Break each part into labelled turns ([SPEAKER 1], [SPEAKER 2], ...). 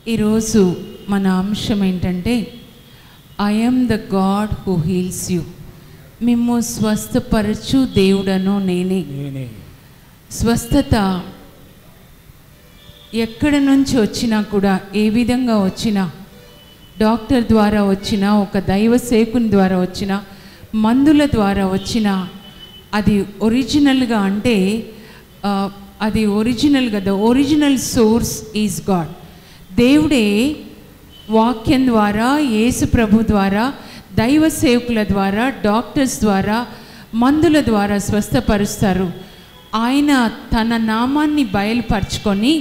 [SPEAKER 1] ఈరోజు మన అంశం ఏంటంటే I am the God who heals you. మిమ్ము స్వస్థపరచు దేవుడను నేనే. స్వస్థత ఎక్కడి నుంచి వచ్చినా కూడా, ఏ విధంగా వచ్చినా, డాక్టర్ ద్వారా వచ్చినా, ఒక దైవ సేవకుని ద్వారా వచ్చినా, మందుల ద్వారా వచ్చినా, అది ఒరిజినల్గా అంటే అది ఒరిజినల్గా the original source is God. దేవుడే వాక్యం ద్వారా, యేసు ప్రభు ద్వారా, దైవ సేవకుల ద్వారా, డాక్టర్స్ ద్వారా, మందుల ద్వారా స్వస్థపరుస్తారు. ఆయన తన నామాన్ని బయలుపరుచుకొని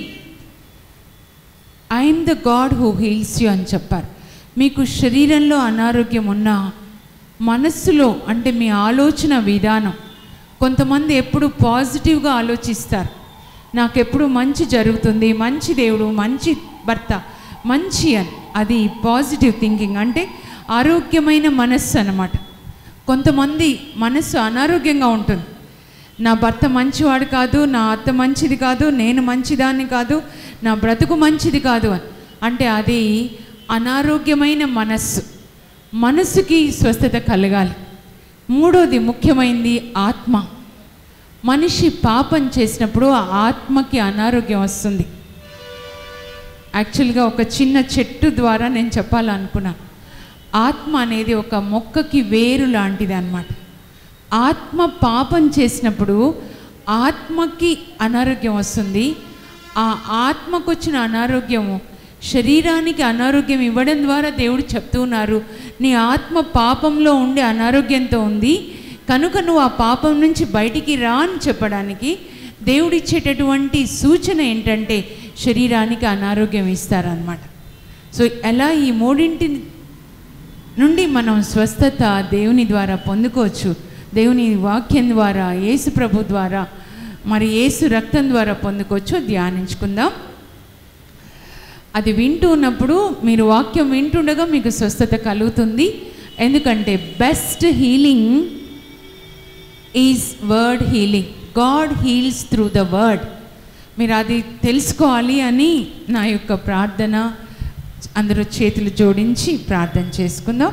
[SPEAKER 1] I'm the God who heals you అని చెప్పారు. మీకు శరీరంలో అనారోగ్యం ఉన్నా, మనస్సులో అంటే మీ ఆలోచన విధానం, కొంతమంది ఎప్పుడు పాజిటివ్గా ఆలోచిస్తారు, నాకెప్పుడు మంచి జరుగుతుంది, మంచి దేవుడు, మంచి భర్త, మంచి అని. అది పాజిటివ్ థింకింగ్ అంటే ఆరోగ్యమైన మనస్సు అన్నమాట. కొంతమంది మనస్సు అనారోగ్యంగా ఉంటుంది, నా భర్త మంచివాడు కాదు, నా అత్త మంచిది కాదు, నేను మంచిదాన్ని కాదు, నా బ్రతుకు మంచిది కాదు అని. అంటే అది అనారోగ్యమైన మనస్సు. మనస్సుకి స్వస్థత కలగాలి. మూడోది ముఖ్యమైనది ఆత్మ. మనిషి పాపం చేసినప్పుడు ఆ ఆత్మకి అనారోగ్యం వస్తుంది. యాక్చువల్గా ఒక చిన్న చెట్టు ద్వారా నేను చెప్పాలనుకున్నాను. ఆత్మ అనేది ఒక మొక్కకి వేరు లాంటిది అన్నమాట. ఆత్మ పాపం చేసినప్పుడు ఆత్మకి అనారోగ్యం వస్తుంది. ఆ ఆత్మకు వచ్చిన అనారోగ్యము శరీరానికి అనారోగ్యం ఇవ్వడం ద్వారా దేవుడు చెప్తున్నారు, నీ ఆత్మ పాపంలో ఉండే అనారోగ్యంతో ఉంది కనుక నువ్వు ఆ పాపం నుంచి బయటికి రా అని చెప్పడానికి దేవుడిచ్చేటటువంటి సూచన ఏంటంటే శరీరానికి అనారోగ్యం ఇస్తారన్నమాట. సో ఎలా ఈ మూడింటి నుండి మనం స్వస్థత దేవుని ద్వారా పొందుకోవచ్చు, దేవుని వాక్యం ద్వారా, యేసు ప్రభు ద్వారా, మరి యేసు రక్తం ద్వారా పొందుకోవచ్చు, ధ్యానించుకుందాం. అది వింటూ ఉన్నప్పుడు మీరు వాక్యం వింటుండగా మీకు స్వస్థత కలుగుతుంది. ఎందుకంటే best healing is word healing. God heals through the word. మీరు అది తెలుసుకోవాలి అని నా యొక్క ప్రార్థన. అందరూ చేతులు జోడించి ప్రార్థన చేసుకుందాం.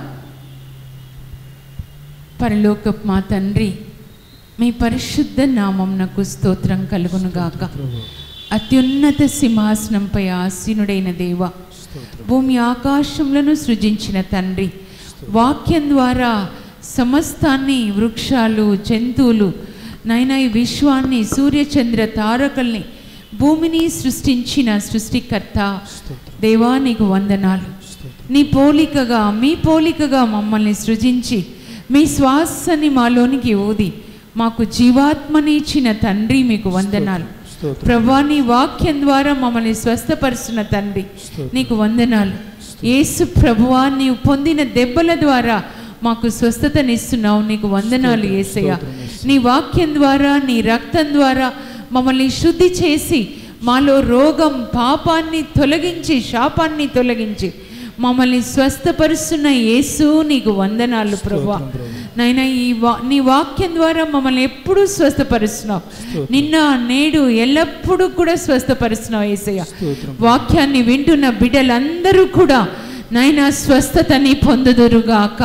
[SPEAKER 1] పరలోకపు మా తండ్రి, మీ పరిశుద్ధ నామమునకు స్తోత్రం కలుగునుగాక. అత్యున్నత సింహాసనంపై ఆసీనుడైన దేవ, భూమి ఆకాశములను సృజించిన తండ్రి, వాక్యం ద్వారా సమస్తాన్ని, వృక్షాలు, జంతువులు, నైనా ఈ విశ్వాన్ని, సూర్యచంద్ర తారకల్ని, భూమిని సృష్టించిన సృష్టికర్త దేవా, నీకు వందనాలు. నీ పోలికగా, మీ పోలికగా మమ్మల్ని సృజించి మీ శ్వాసని మాలోనికి ఊది మాకు జీవాత్మని ఇచ్చిన తండ్రి, మీకు వందనాలు. ప్రభువా, నీ వాక్యం ద్వారా మమ్మల్ని స్వస్థపరుస్తున్న తండ్రి, నీకు వందనాలు. యేసు ప్రభువా, నీవు పొందిన దెబ్బల ద్వారా మాకు స్వస్థతనిస్తున్నావు, నీకు వందనాలు యేసయ్య. నీ వాక్యం ద్వారా, నీ రక్తం ద్వారా మమ్మల్ని శుద్ధి చేసి మాలో రోగం, పాపాన్ని తొలగించి, శాపాన్ని తొలగించి మమ్మల్ని స్వస్థపరుస్తున్న యేసు, నీకు వందనాలు ప్రభువా. నైనా నీ వాక్యం ద్వారా మమ్మల్ని ఎప్పుడూ స్వస్థపరుస్తున్నావు. నిన్న, నేడు, ఎల్లప్పుడూ కూడా స్వస్థపరుస్తున్నావు యేసయ్య. వాక్యాన్ని వింటున్న బిడ్డలందరూ కూడా నైనా స్వస్థతని పొందుదురుగాక.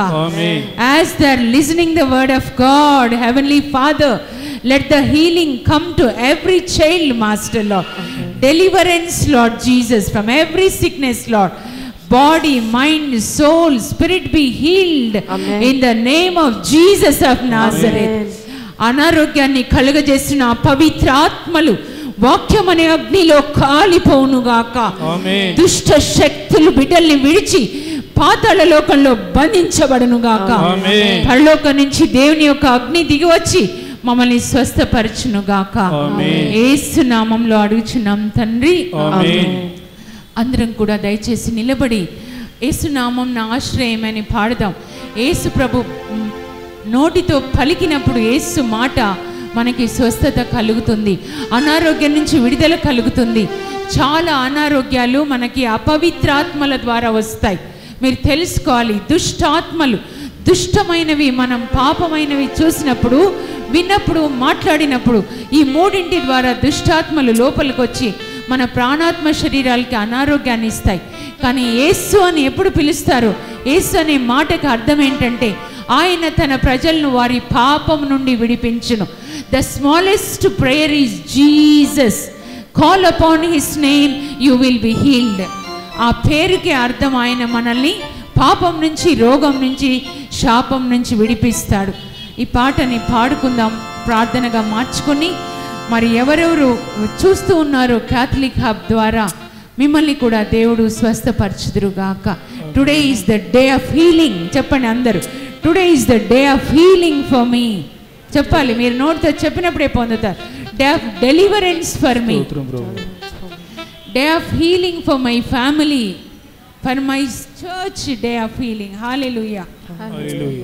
[SPEAKER 1] As they are listening the word of God, heavenly father, let the healing come to every child, Master Lord. Deliverance, Lord Jesus, from every sickness, Lord. Body, mind, soul, spirit be healed. Amen. In the name of Jesus of Nazareth. అనారోగ్యాన్ని కలుగజేసిన పవిత్ర ఆత్మలు వాక్యం అనే అగ్నిలో కాలిపోవునుగాక. దుష్ట శక్తులు బిడ్డల్ని విడిచి పాతాళ లోకంలో బంధించబడునుగాక. పరలోకం నుంచి దేవుని యొక్క అగ్ని దిగివచ్చి మమ్మల్ని స్వస్థపరచునుగాక. యేసు నామంలో అడుగుచున్నాం తండ్రి, ఆమేన్. అందరం కూడా దయచేసి నిలబడి యేసు నామం నా ఆశ్రయమని పాడదాం. యేసు ప్రభు నోటితో పలికినప్పుడు యేసు మాట మనకి స్వస్థత కలుగుతుంది, అనారోగ్యం నుంచి విడుదల కలుగుతుంది. చాలా అనారోగ్యాలు మనకి అపవిత్రాత్మల ద్వారా వస్తాయి. మీరు తెలుసుకోవాలి, దుష్టాత్మలు, దుష్టమైనవి, మనం పాపమైనవి చూసినప్పుడు, విన్నప్పుడు, మాట్లాడినప్పుడు ఈ మూడింటి ద్వారా దుష్టాత్మలు లోపలికి వచ్చి మన ప్రాణాత్మ శరీరాలకి అనారోగ్యాన్ని ఇస్తాయి. కానీ యేసు అని ఎప్పుడు పిలుస్తారో, యేసు అనే మాటకు అర్థం ఏంటంటే ఆయన తన ప్రజలను వారి పాపం నుండి విడిపించును. The smallest prayer is Jesus, call upon his name you will be healed. ఆ పేరుకి అర్థం ఆయన మనల్ని పాపం నుంచి, రోగం నుంచి, శాపం నుంచి విడిపిస్తాడు. ఈ పాటని పాడుకుందాం, ప్రార్థనగా మార్చుకొని. మరి ఎవరెవరు చూస్తూ ఉన్నారో క్యాథలిక్ హబ్ ద్వారా మిమ్మల్ని కూడా దేవుడు స్వస్థపరచుదురుగాక. Today is the day of healing. చెప్పండి అందరూ, today is the day of healing for me. చెప్పాలి, మీరు నోటితో చెప్పినప్పుడే పొందుతారు. Day of deliverance for me, day of healing for my family, for my church, day of healing. Hallelujah, hallelujah.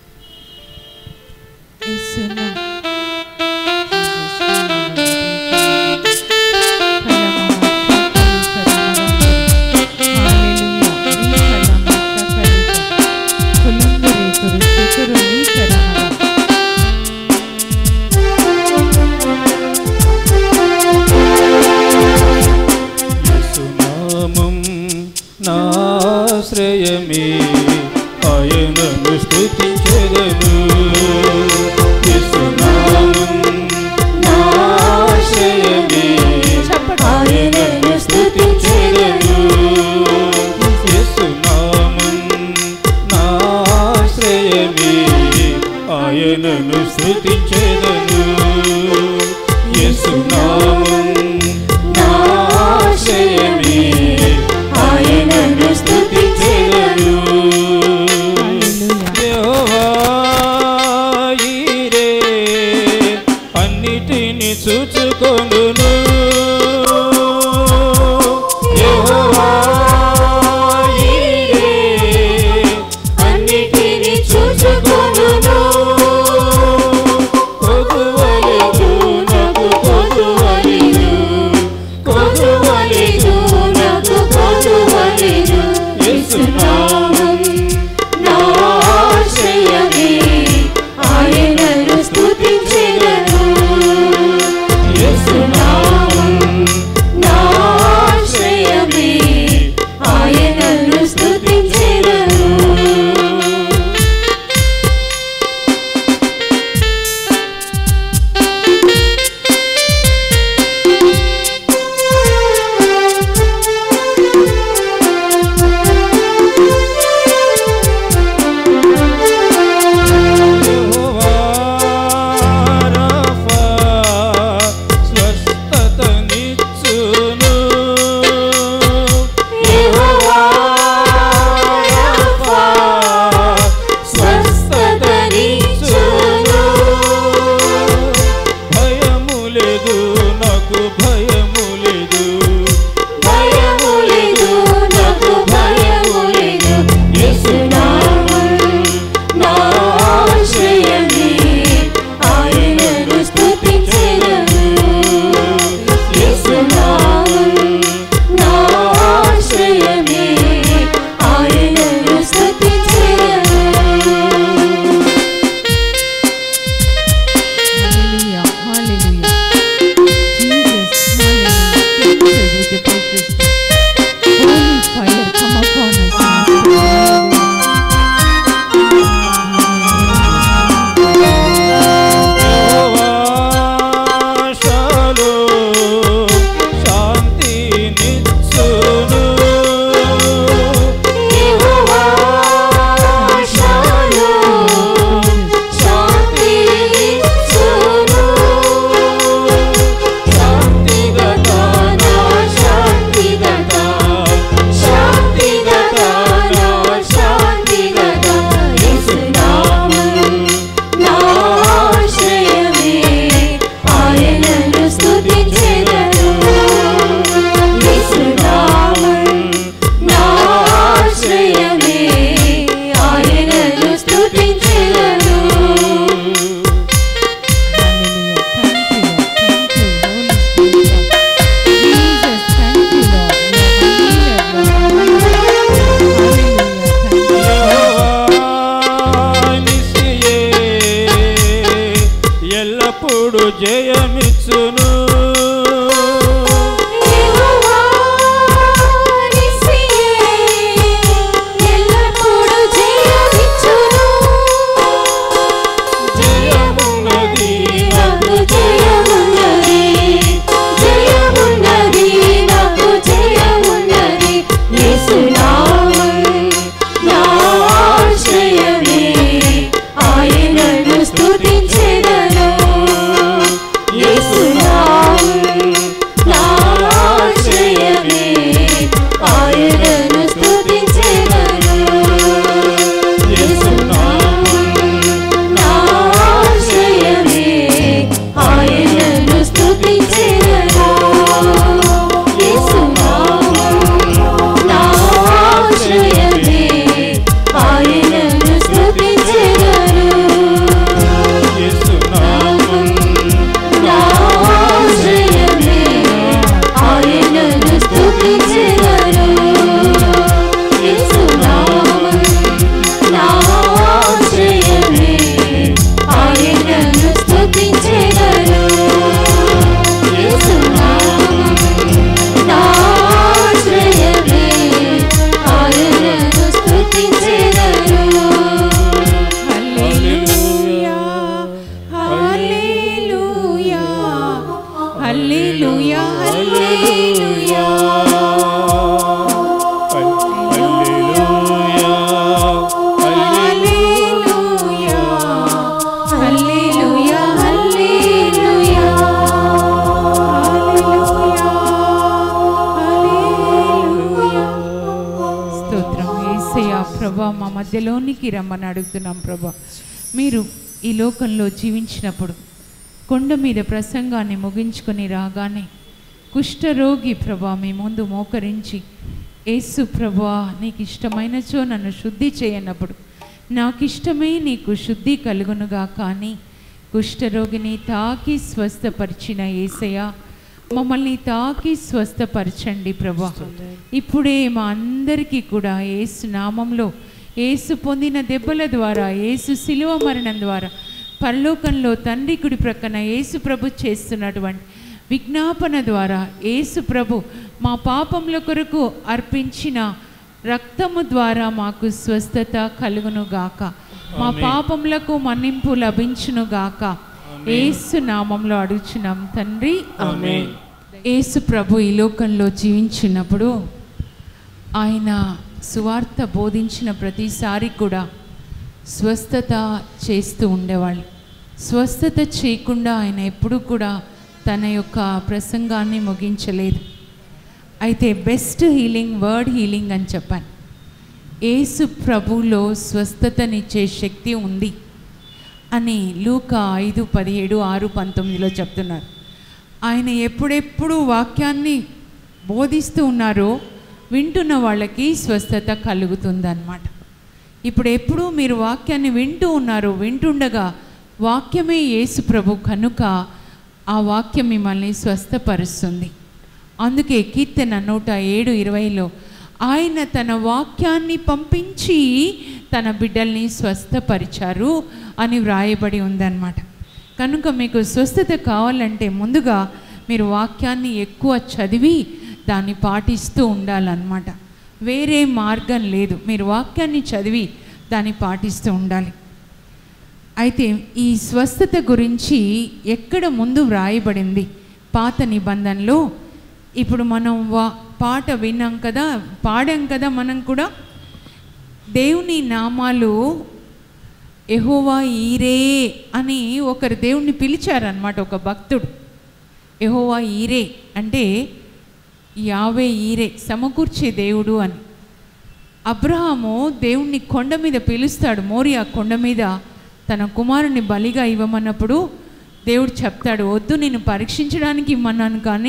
[SPEAKER 2] నాశ్రయమే ఆయనను స్తుతించెదను. యేసునామం నాశ్రయమే ఆయనను స్తుతించెదను. యేసునామం నాశ్రయమే ఆయనను స్తుతించెదను. యేసునామం నాశ్రయమే ఆయనను స్తుతించెదను. యెహోవా ఈరే అన్నిటిని చూచుకొనును. యెహోవా ఈరే అన్నిటిని చూచుకొనును.
[SPEAKER 1] మధ్యలోనికి రమ్మని అడుగుతున్నాం ప్రభా. మీరు ఈ లోకంలో జీవించినప్పుడు కొండ మీద ప్రసంగాన్ని ముగించుకొని రాగానే కుష్ఠరోగి ప్రభా మీ ముందు మోకరించి, యేసు ప్రభా నీకు ఇష్టమైనచో నన్ను శుద్ధి చేయనప్పుడు నాకు ఇష్టమే నీకు శుద్ధి కలుగునుగా. కానీ కుష్ఠరోగిని తాకి స్వస్థపరిచిన యేసయ్య, మమ్మల్ని తాకి స్వస్థపరచండి ప్రభా. ఇప్పుడే మా అందరికీ కూడా యేసు నామంలో, యేసు పొందిన దెబ్బల ద్వారా, యేసు శిలువ మరణం ద్వారా పరలోకంలో తండ్రి కుడి ప్రక్కన యేసు ప్రభు చేస్తున్నటువంటి విజ్ఞాపన ద్వారా, యేసు ప్రభు మా పాపముల కొరకు అర్పించిన రక్తము ద్వారా మాకు స్వస్థత కలుగునుగాక, మా పాపములకు మన్నింపు లభించునుగాక. యేసు నామంలో అడుగుచున్నాం తండ్రి, ఆమేన్. యేసు ప్రభు ఈ లోకంలో జీవించినప్పుడు ఆయన సువార్త బోధించిన ప్రతిసారి కూడా స్వస్థత చేస్తూ ఉండేవాళ్ళు. స్వస్థత చేయకుండా ఆయన ఎప్పుడూ కూడా తన యొక్క ప్రసంగాన్ని ముగించలేదు. అయితే బెస్ట్ హీలింగ్ వర్డ్ హీలింగ్ అని చెప్పాను. యేసు ప్రభులో స్వస్థతనిచ్చే శక్తి ఉంది అని లూకా 5:17, 6:19 చెప్తున్నారు. ఆయన ఎప్పుడెప్పుడు వాక్యాన్ని బోధిస్తూ ఉన్నారో వింటున్న వాళ్ళకి స్వస్థత కలుగుతుందన్నమాట. ఇప్పుడు ఎప్పుడు మీరు వాక్యాన్ని వింటూ ఉన్నారో, వింటుండగా వాక్యమే యేసు ప్రభు కనుక ఆ వాక్యం మిమ్మల్ని స్వస్థపరుస్తుంది. అందుకే కీర్తన 107:20 ఆయన తన వాక్యాన్ని పంపించి తన బిడ్డల్ని స్వస్థపరిచారు అని వ్రాయబడి ఉందన్నమాట. కనుక మీకు స్వస్థత కావాలంటే ముందుగా మీరు వాక్యాన్ని ఎక్కువ చదివి దాన్ని పాటిస్తూ ఉండాలన్నమాట. వేరే మార్గం లేదు, మీరు వాక్యాన్ని చదివి దాన్ని పాటిస్తూ ఉండాలి. అయితే ఈ స్వస్థత గురించి ఎక్కడ ముందు వ్రాయబడింది పాత నిబంధనలో? ఇప్పుడు మనం పాట విన్నాం కదా, పాడాం కదా, మనం కూడా దేవుని నామాలు యెహోవా ఈరే అని ఒకరు దేవుణ్ణి పిలిచారనమాట. ఒక భక్తుడు యెహోవా ఈరే అంటే యావే ఈరే, సమకూర్చే దేవుడు అని. అబ్రహాము దేవుణ్ణి కొండ మీద పిలుస్తాడు. మోరియా కొండ మీద తన కుమారుని బలిగా ఇవ్వమన్నప్పుడు దేవుడు చెప్తాడు, వద్దు నేను పరీక్షించడానికి ఇమ్మన్నాను, కానీ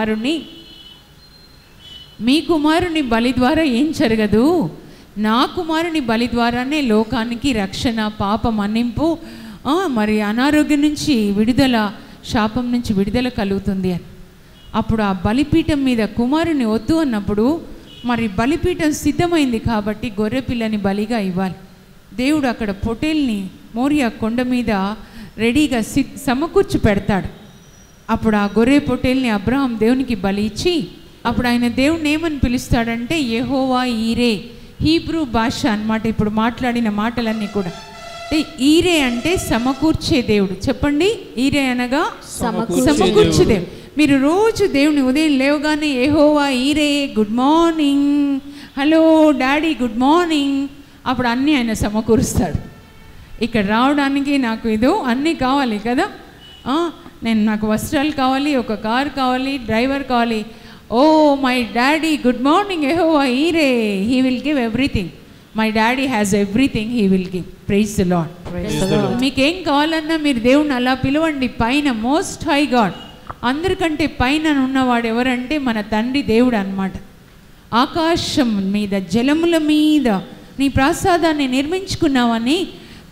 [SPEAKER 1] మీ కుమారుని బలి ద్వారా ఏం జరగదు, నా కుమారుని బలి ద్వారానే లోకానికి రక్షణ, పాప మన్నింపు, మరి అనారోగ్యం నుంచి విడుదల, శాపం నుంచి విడుదల కలుగుతుంది అని. అప్పుడు ఆ బలిపీఠం మీద కుమారుని వద్దు అన్నప్పుడు మరి బలిపీఠం సిద్ధమైంది కాబట్టి గొర్రెపిల్లని బలిగా ఇవ్వాలి. దేవుడు అక్కడ పొటేల్ని మోరియా కొండ మీద రెడీగా సమకూర్చి పెడతాడు. అప్పుడు ఆ గొర్రె పొటేల్ని అబ్రహాం దేవునికి బలి ఇచ్చి, అప్పుడు ఆయన దేవుడిని ఏమని పిలుస్తాడంటే యెహోవా ఈరే, హీబ్రూ భాష అన్నమాట. ఇప్పుడు మాట్లాడిన మాటలన్నీ కూడా ఈరే అంటే సమకూర్చే దేవుడు. చెప్పండి, ఈరే అనగా సమకూర్చే దేవుడు. మీరు రోజు దేవుని ఉదయం లేవగానే యెహోవా ఈరే, good morning, hello daddy good morning, అప్పుడు అన్నీ ఆయన సమకూరుస్తాడు. ఇక్కడ రావడానికి నాకు ఇదో అన్నీ కావాలి కదా, నాకు వస్త్రాలు కావాలి, ఒక కారు కావాలి, డ్రైవర్ కావాలి. Oh my daddy good morning యెహోవా ఈరే, he will give everything. My daddy has everything, he will give. Praise the Lord. మీకేం కావాలన్నా మీరు దేవుణ్ణి అలా పిలవండి. పైన మోస్ట్ హై గాడ్, అందరికంటే పైన ఉన్నవాడు ఎవరంటే మన తండ్రి దేవుడు అన్నమాట. ఆకాశం మీద జలముల మీద నీ ప్రసాదాన్ని నిర్మించుకున్నావని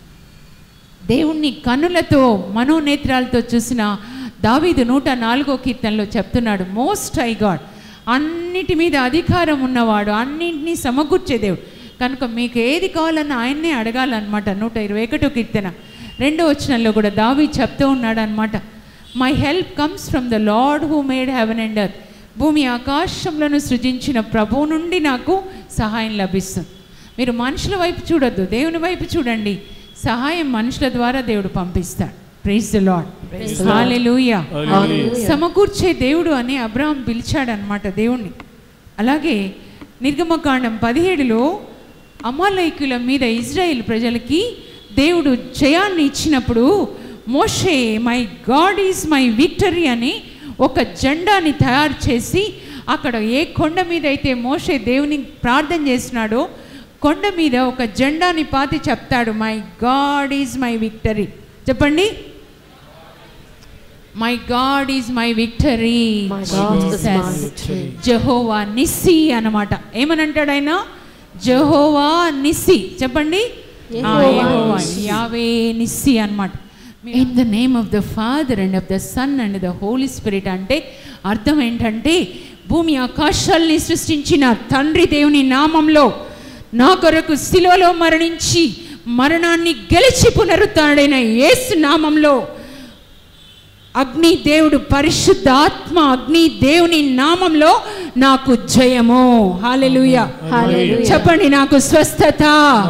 [SPEAKER 1] దేవుణ్ణి కనులతో మనోనేత్రాలతో చూసిన దావీదు 104వ కీర్తనలో చెప్తున్నాడు, మోస్ట్ హై గాడ్, అన్నిటి మీద అధికారం ఉన్నవాడు, అన్నింటినీ సమకూర్చే దేవుడు. కనుక మీకు ఏది కావాలన్నా ఆయన్నే అడగాలన్నమాట. 121వ కీర్తన 2వ వచనంలో కూడా దావీదు చెప్తూ ఉన్నాడు అనమాట, my help comes from the Lord who made heaven and earth. భూమి ఆకాశంలను సృజించిన ప్రభువు నుండి నాకు సహాయం లభిస్తుంది. మీరు మనుషుల వైపు చూడొద్దు, దేవుని వైపు చూడండి. సహాయం మనుషుల ద్వారా దేవుడు పంపిస్తాడు. Praise the Lord. హల్లెలూయా. సమకూర్చే దేవుడు అని అబ్రహాం పిలిచాడనమాట దేవుణ్ణి. అలాగే నిర్గమకాండం 17లో అమాలేకీయుల మీద ఇజ్రాయేల్ ప్రజలకి దేవుడు జయాన్ని ఇచ్చినప్పుడు మోషే my God is my victory అని ఒక జెండాని తయారు చేసి అక్కడ ఏ కొండ మీద అయితే మోషే దేవుని ప్రార్థన చేసినాడో కొండ మీద ఒక జెండాని పాతి చెప్తాడు, my God is my victory. చెప్పండి, my God is my victory. Jehovah Nissi అన్నమాట. ఏమని అంటాడు ఆయన? Jehovah Nissi. చెప్పండి, యెహోవా యావే నిస్సి అన్నమాట. In the name of the Father and of the Son and the Holy Spirit అంటే అర్థం ఏంటంటే, భూమి ఆకాశాల్ని సృష్టించిన తండ్రి దేవుని నామంలో నా కొరకు శిలువలో మరణించి మరణాన్ని గెలిచి పునరుత్థానుడైన యేసు నామంలో అగ్ని దేవుడు, పరిశుద్ధ ఆత్మ అగ్ని దేవుని నామంలో నాకు జయము. హల్లెలూయా. చెప్పండి, నాకు స్వస్థత,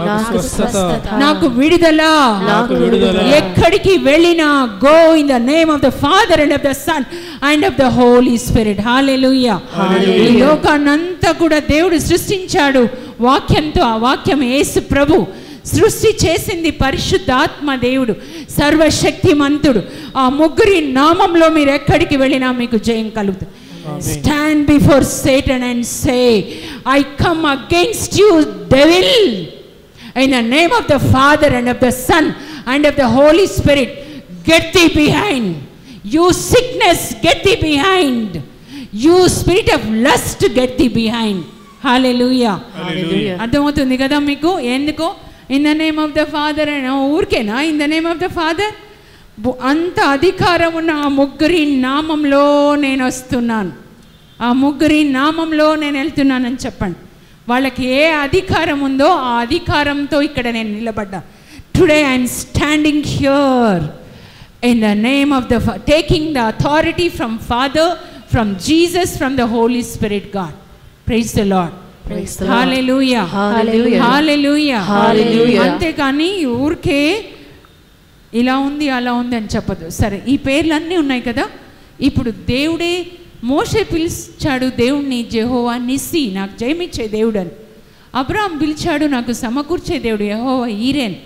[SPEAKER 1] నాకు విడుదల. ఎక్కడికి వెళ్ళినా go in the name of the Father and of the Son and of the Holy Spirit. Hallelujah. ఈ లోకాన్నంతా కూడా దేవుడు సృష్టించాడు వాక్యంతో. ఆ వాక్యం యేసు ప్రభు. సృష్టి చేసింది పరిశుద్ధాత్మ దేవుడు, సర్వశక్తిమంతుడు. ఆ ముగ్గురి నామంలో మీరు ఎక్కడికి వెళ్ళినా మీకు జయం కలుగుతుంది. Stand before Satan and say, I come against you devil in the name of the Father and of the Son and of the Holy Spirit. Get thee behind. You sickness, get thee behind. You spirit of lust, get thee behind. Hallelujah. అర్థమవుతుంది కదా మీకు? ఎందుకో in the name of the Father అని ఊరికేనా? In the name of the Father అంత అధికారం ఉన్న ఆ ముగ్గురి నామంలో నేను వస్తున్నాను, ఆ ముగ్గురి నామంలో నేను వెళ్తున్నానని చెప్పండి. వాళ్ళకి ఏ అధికారం ఉందో ఆ అధికారంతో ఇక్కడ నేను నిలబడ్డా. Today I'm standing here in the name of the taking the authority from Father, from Jesus, from the Holy Spirit God. Praise the Lord. Hallelujah, hallelujah, hallelujah. అంతేకాని ఊరికే ఇలా ఉంది అలా ఉంది అని చెప్పదు. సరే, ఈ పేర్లన్నీ ఉన్నాయి కదా. ఇప్పుడు దేవుడే, మోషే పిలిచాడు దేవుణ్ణి జెహోవా నిస్సి, నాకు జయమిచ్చే దేవుడు అని. అబ్రాహాం పిలిచాడు, నాకు సమకూర్చే దేవుడు యెహోవా ఈరేన్.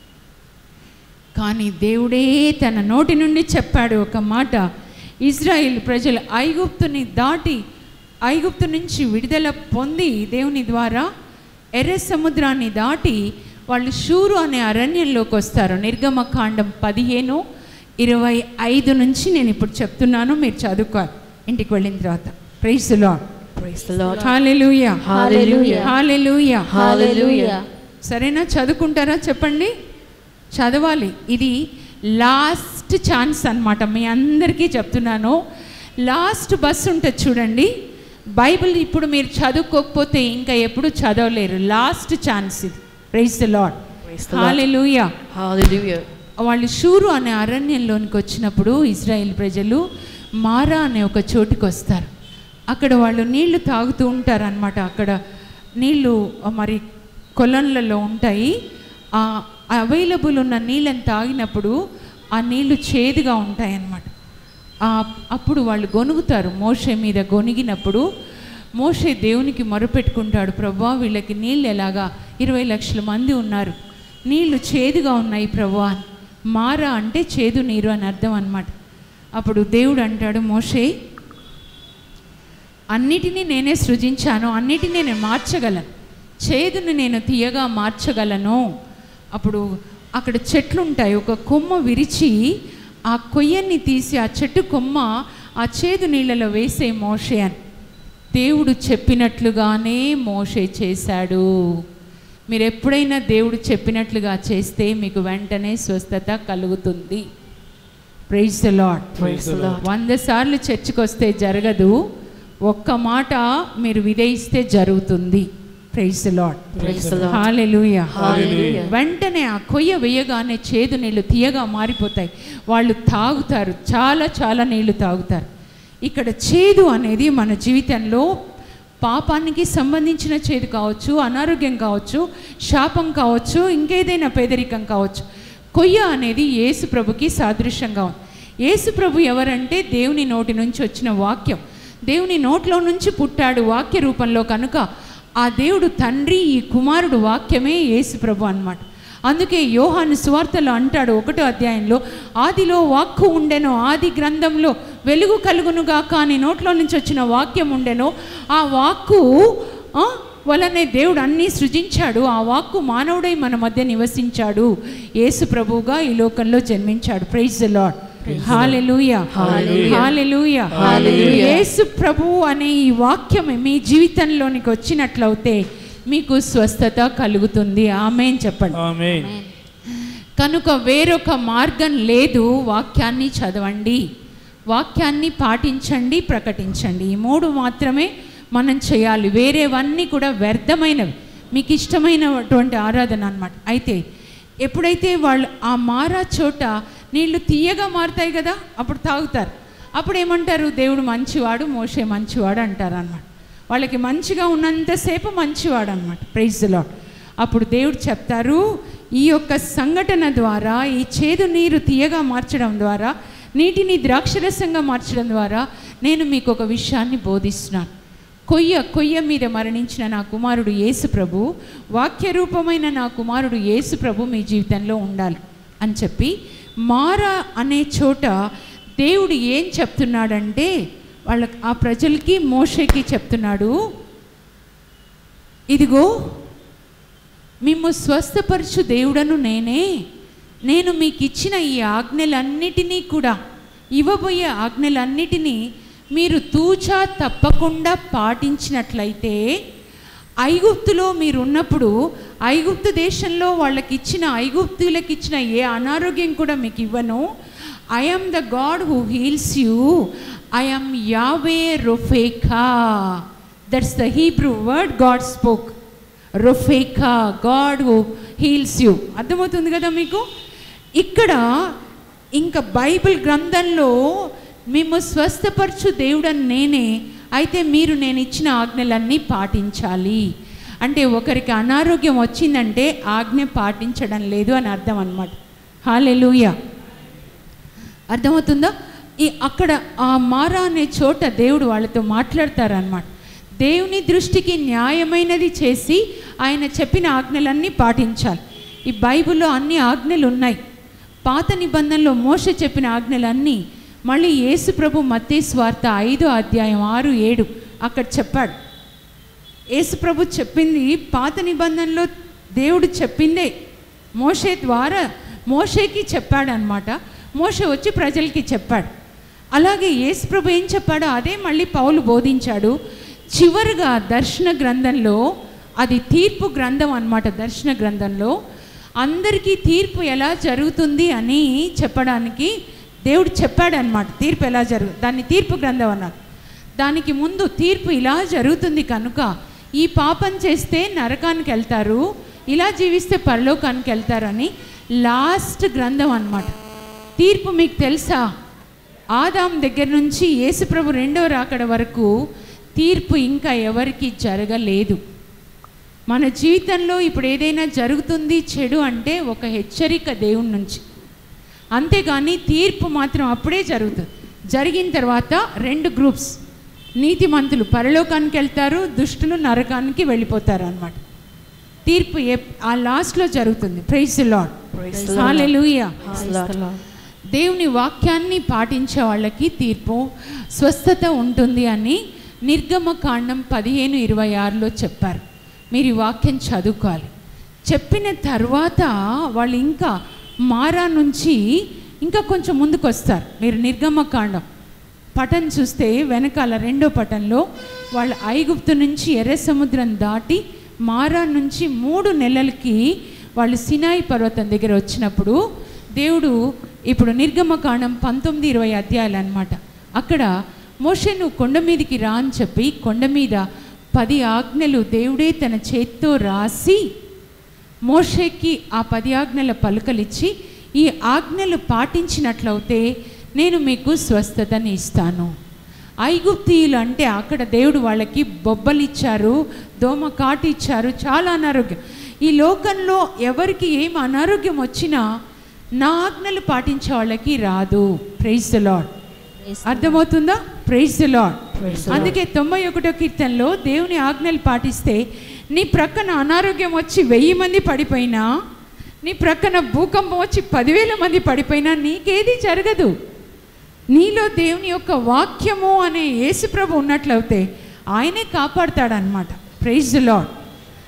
[SPEAKER 1] కానీ దేవుడే తన నోటి నుండి చెప్పాడు ఒక మాట, ఇజ్రాయిల్ ప్రజలు ఐగుప్తుని దాటి, ఐగుప్తు నుంచి విడుదల పొంది దేవుని ద్వారా ఎర్ర సముద్రాన్ని దాటి వాళ్ళు షూరు అనే అరణ్యంలోకి వస్తారు. నిర్గమకాండం 15:25 నుంచి నేను ఇప్పుడు చెప్తున్నాను, మీరు చదువుకోవాలి ఇంటికి వెళ్ళిన తర్వాత. Praise the Lord. Hallelujah, hallelujah, hallelujah, hallelujah. సరేనా? చదువుకుంటారా? చెప్పండి, చదవాలి. ఇది లాస్ట్ ఛాన్స్ అన్నమాట. మీ అందరికీ చెప్తున్నాను, లాస్ట్ బస్సు ఉంటుంది చూడండి. బైబిల్ ఇప్పుడు మీరు చదువుకోకపోతే ఇంకా ఎప్పుడు చదవలేరు. లాస్ట్ ఛాన్స్ ఇది. Praise the Lord. Hallelujah, hallelujah. వాళ్ళు షూరు అనే అరణ్యంలోనికి వచ్చినప్పుడు ఇజ్రాయెల్ ప్రజలు మారా అనే ఒక చోటుకి వస్తారు. అక్కడ వాళ్ళు నీళ్లు తాగుతూ ఉంటారు అన్నమాట. అక్కడ నీళ్లు మరి కొలన్లలో ఉంటాయి. ఆ అవైలబుల్ ఉన్న నీళ్ళని తాగినప్పుడు ఆ నీళ్లు చేదుగా ఉంటాయి అన్నమాట. అప్పుడు వాళ్ళు గొనుగుతారు. మోషే మీద గొనిగినప్పుడు మోషే దేవునికి మొరపెట్టుకుంటాడు, ప్రభువా వీళ్ళకి నీళ్ళు ఎలాగా, 20 లక్షల మంది ఉన్నారు, నీళ్లు చేదుగా ఉన్నాయి ప్రభువా. మారా అంటే చేదు నీరు అని అర్థం అన్నమాట. అప్పుడు దేవుడు అంటాడు, మోషే అన్నిటినీ నేనే సృజించాను, అన్నిటినీ నేను మార్చగలను, చేదును నేను తీయగా మార్చగలను. అప్పుడు అక్కడ చెట్లు ఉంటాయి, ఒక కొమ్మ విరిచి ఆ కొయ్యన్ని తీసి ఆ చెట్టు కొమ్మ ఆ చేదు నీళ్ళలో వేసే మోషే అని. దేవుడు చెప్పినట్లుగానే మోషే చేశాడు. మీరు ఎప్పుడైనా దేవుడు చెప్పినట్లుగా చేస్తే మీకు వెంటనే స్వస్థత కలుగుతుంది. Praise the lord. 100 సార్లు చర్చికి వస్తే జరగదు, ఒక్క మాట మీరు విధేయిస్తే జరుగుతుంది. Praise the Lord. హల్లెలూయా. వెంటనే ఆ కొయ్య వేయగానే చేదు నీళ్ళు తీయగా మారిపోతాయి. వాళ్ళు తాగుతారు, చాలా చాలా నీళ్లు తాగుతారు. ఇక్కడ చేదు అనేది మన జీవితంలో పాపానికి సంబంధించిన చేదు కావచ్చు, అనారోగ్యం కావచ్చు, శాపం కావచ్చు, ఇంకేదైనా పేదరికం కావచ్చు. కొయ్య అనేది యేసు ప్రభుకి సాదృశ్యంగా ఉంది. యేసు ప్రభు ఎవరంటే దేవుని నోటి నుంచి వచ్చిన వాక్యం. దేవుని నోట్లో నుంచి పుట్టాడు వాక్య రూపంలో. కనుక ఆ దేవుడు తండ్రి, ఈ కుమారుడు వాక్యమే యేసు ప్రభు అన్నమాట. అందుకే యోహాను సువార్తలో అంటాడు 1వ అధ్యాయంలో, ఆదిలో వాక్కు ఉండెను, ఆది గ్రంథంలో వెలుగు కలుగునుగా, కానీ నోట్లో నుంచి వచ్చిన వాక్యం ఉండెను, ఆ వాక్కు వలనే దేవుడు అన్నీ సృజించాడు. ఆ వాక్కు మానవుడై మన మధ్య నివసించాడు. యేసు ప్రభువుగా ఈ లోకంలో జన్మించాడు. Praise the Lord. Hallelujah, hallelujah. యేసు ప్రభువు అనే ఈ వాక్యం మీ జీవితంలోనికి వచ్చినట్లయితే మీకు స్వస్థత కలుగుతుంది. ఆమేన్ చెప్పండి.
[SPEAKER 2] ఆమేన్.
[SPEAKER 1] కనుక వేరొక మార్గం లేదు. వాక్యాన్ని చదవండి, వాక్యాన్ని పాటించండి, ప్రకటించండి. ఈ 3 మాత్రమే మనం చేయాలి. వేరేవన్నీ కూడా వ్యర్థమైనవి, మీకు ఇష్టమైనటువంటి ఆరాధన అన్నమాట. అయితే ఎప్పుడైతే వాళ్ళు ఆ మారా చోట నీళ్లు తీయగా మారుతాయి కదా, అప్పుడు తాగుతారు. అప్పుడు ఏమంటారు? దేవుడు మంచివాడు, మోషే మంచివాడు అంటారు అన్నమాట. వాళ్ళకి మంచిగా ఉన్నంతసేపు మంచివాడు అన్నమాట. Praise the Lord. అప్పుడు దేవుడు చెప్తారు, ఈ యొక్క సంఘటన ద్వారా, ఈ చేదు నీరు తీయగా మార్చడం ద్వారా, నీటిని ద్రాక్షరసంగా మార్చడం ద్వారా నేను మీకు ఒక విషయాన్ని బోధిస్తున్నాను. కొయ్య మీద మరణించిన నా కుమారుడు యేసు ప్రభు, వాక్య రూపమైన నా కుమారుడు యేసు ప్రభు మీ జీవితంలో ఉండాలి అని చెప్పి మారా అనే చోట దేవుడు ఏం చెప్తున్నాడంటే వాళ్ళకి, ఆ ప్రజలకి, మోషేకి చెప్తున్నాడు, ఇదిగో మిమ్ము స్వస్థపరచు దేవుడను నేనే. నేను మీకు ఇచ్చిన ఈ ఆజ్ఞలన్నిటినీ కూడా, ఇవ్వబోయే ఆజ్ఞలన్నిటినీ మీరు తూచా తప్పకుండా పాటించినట్లయితే, ఐగుప్తులో మీరు ఉన్నప్పుడు ఐగుప్తు దేశంలో వాళ్ళకి ఇచ్చిన, ఐగుప్తులకు ఇచ్చిన ఏ అనారోగ్యం కూడా మీకు ఇవ్వను. I am the God who heals you. I am Yahweh Rophekha. That's the Hebrew word God spoke. Rophekha, God who heals you. అర్థమవుతుంది కదా మీకు? ఇక్కడ ఇంకా బైబిల్ గ్రంథంలో మేము స్వస్థపరచు దేవుడని నేనే, అయితే మీరు నేను ఇచ్చిన ఆజ్ఞలన్నీ పాటించాలి అంటే, ఒకరికి అనారోగ్యం వచ్చిందంటే ఆజ్ఞ పాటించడం లేదు అని అర్థం అన్నమాట. హల్లెలూయా. అర్థమవుతుందా? అక్కడ ఆ మారా అనే చోట దేవుడు వాళ్ళతో మాట్లాడతారన్నమాట. దేవుని దృష్టికి న్యాయమైనది చేసి ఆయన చెప్పిన ఆజ్ఞలన్నీ పాటించాలి. ఈ బైబిల్లో అన్ని ఆజ్ఞలు ఉన్నాయి. పాత నిబంధనలో మోషే చెప్పిన ఆజ్ఞలన్నీ మళ్ళీ యేసు ప్రభు మత్తయి సువార్త 5వ అధ్యాయం 6, 7 అక్కడ చెప్పాడు. యేసు ప్రభు చెప్పింది పాత నిబంధనలో దేవుడు చెప్పిందే మోషే ద్వారా మోషేకి చెప్పాడనమాట. మోషే వచ్చి ప్రజలకి చెప్పాడు. అలాగే యేసు ప్రభు ఏం చెప్పాడో అదే మళ్ళీ పౌలు బోధించాడు. చివరిగా దర్శన గ్రంథంలో, అది తీర్పు గ్రంథం అన్నమాట. దర్శన గ్రంథంలో అందరికీ తీర్పు ఎలా జరుగుతుంది అని చెప్పడానికి దేవుడు చెప్పాడనమాట. తీర్పు ఎలా దాన్ని తీర్పు గ్రంథం అన్నారు. దానికి ముందు తీర్పు ఇలా జరుగుతుంది కనుక ఈ పాపం చేస్తే నరకానికి వెళ్తారు, ఇలా జీవిస్తే పరలోకానికి వెళ్తారని లాస్ట్ గ్రంథం అన్నమాట. తీర్పు మీకు తెలుసా? ఆదాం దగ్గర నుంచి యేసుప్రభు 2వ రాకడ వరకు తీర్పు ఇంకా ఎవరికి జరగలేదు. మన జీవితంలో ఇప్పుడు ఏదైనా జరుగుతుంది చెడు అంటే ఒక హెచ్చరిక దేవుని నుంచి, అంతేగాని తీర్పు మాత్రం అప్పుడే జరుగుతుంది. జరిగిన తర్వాత 2 గ్రూప్స్, నీతిమంతులు పరలోకానికి వెళ్తారు, దుష్టులు నరకానికి వెళ్ళిపోతారు అన్నమాట. తీర్పు ఆ లాస్ట్లో జరుగుతుంది. Praise the Lord. హల్లెలూయా. దేవుని వాక్యాన్ని పాటించే వాళ్ళకి తీర్పు, స్వస్థత ఉంటుంది అని నిర్గమకాండం 15:26లో చెప్పారు. మీరు ఈ వాక్యం చదువుకోవాలి. చెప్పిన తర్వాత వాళ్ళు ఇంకా మారా నుంచి ఇంకా కొంచెం ముందుకు వస్తారు. మీరు నిర్గమకాండం పటం చూస్తే వెనకాల 2వ పటంలో వాళ్ళు ఐగుప్తు నుంచి ఎర్ర సముద్రం దాటి మారా నుంచి 3 నెలలకి వాళ్ళు సినాయి పర్వతం దగ్గర వచ్చినప్పుడు దేవుడు, ఇప్పుడు నిర్గమకాండం 19-20 అధ్యాయాలు అన్నమాట. అక్కడ మోషే నువ్వు కొండ మీదకి రా అని చెప్పి కొండ మీద 10 ఆజ్ఞలు దేవుడే తన చేత్తో రాసి మోషేకి ఆ 10 ఆజ్ఞల పలుకలిచ్చి, ఈ ఆజ్ఞలు పాటించినట్లయితే నేను మీకు స్వస్థతని ఇస్తాను. ఐగుప్తీయులు అంటే అక్కడ దేవుడు వాళ్ళకి బొబ్బలు ఇచ్చారు, దోమ కాటు ఇచ్చారు, చాలా అనారోగ్యం. ఈ లోకంలో ఎవరికి ఏం అనారోగ్యం వచ్చినా నా ఆజ్ఞలు పాటించే వాళ్ళకి రాదు. Praise the Lord. అర్థమవుతుందా? Praise the Lord. అందుకే 91వ కీర్తనలో దేవుని ఆజ్ఞలు పాటిస్తే నీ ప్రక్కన అనారోగ్యం వచ్చి 1000 మంది పడిపోయినా, నీ ప్రక్కన భూకంపం వచ్చి 10,000 మంది పడిపోయినా నీకేది జరగదు. నీలో దేవుని యొక్క వాక్యము అనే యేసుప్రభు ఉన్నట్లయితే ఆయనే కాపాడతాడనమాట. Praise the lord.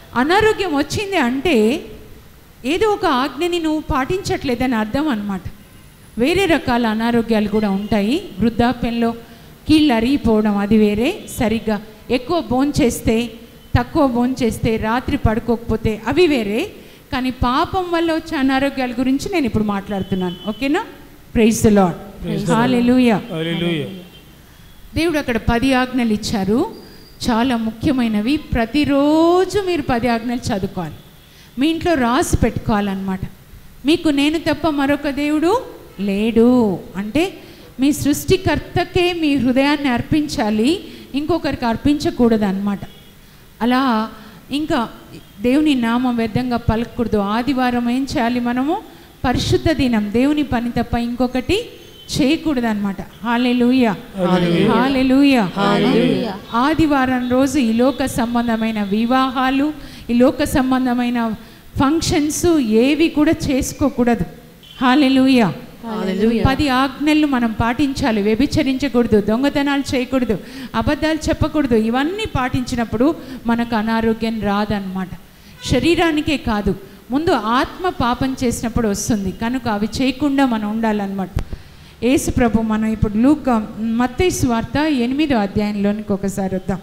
[SPEAKER 1] అనారోగ్యం వచ్చింది అంటే ఏదో ఒక ఆజ్ఞని నువ్వు పాటించట్లేదని అర్థం అన్నమాట. వేరే రకాల అనారోగ్యాలు కూడా ఉంటాయి. వృద్ధాప్యంలో కీళ్ళు అరిగిపోవడం అది వేరే, సరిగ్గా ఎక్కువ భోంచేస్తే తక్కువ భోంచేస్తే రాత్రి పడుకోకపోతే అవి వేరే. కానీ పాపం వల్ల వచ్చే అనారోగ్యాల గురించి నేను ఇప్పుడు మాట్లాడుతున్నాను. ఓకేనా? Praise the Lord. హల్లెలూయా. దేవుడు అక్కడ 10 ఆజ్ఞలు ఇచ్చారు, చాలా ముఖ్యమైనవి. ప్రతిరోజు మీరు 10 ఆజ్ఞలు చదువుకోవాలి, మీ ఇంట్లో రాసి పెట్టుకోవాలన్నమాట. మీకు నేను తప్ప మరొక దేవుడు లేడు అంటే మీ సృష్టికర్తకే మీ హృదయాన్ని అర్పించాలి, ఇంకొకరికి అర్పించకూడదు అన్నమాట. అలా ఇంకా దేవుని నామం వ్యర్థంగా పలకూడదు. ఆదివారం ఏం చేయాలి? మనము పరిశుద్ధ దినం, దేవుని పని తప్ప ఇంకొకటి చేయకూడదు అనమాట. హల్లెలూయా, హల్లెలూయా. ఆదివారం రోజు ఈ లోక సంబంధమైన వివాహాలు, ఈ లోక సంబంధమైన ఫంక్షన్స్ ఏవి కూడా చేసుకోకూడదు. హల్లెలూయా. 10 ఆజ్ఞలు మనం పాటించాలి. వ్యభిచరించకూడదు, దొంగతనాలు చేయకూడదు, అబద్ధాలు చెప్పకూడదు. ఇవన్నీ పాటించినప్పుడు మనకు అనారోగ్యం రాదన్నమాట. శరీరానికే కాదు, ముందు ఆత్మ పాపం చేసినప్పుడు వస్తుంది. కనుక అవి చేయకుండా మనం ఉండాలన్నమాట. యేసు ప్రభు, మనం ఇప్పుడు మత్తయి సువార్త 8వ అధ్యాయంలోనికి ఒకసారి వద్దాం.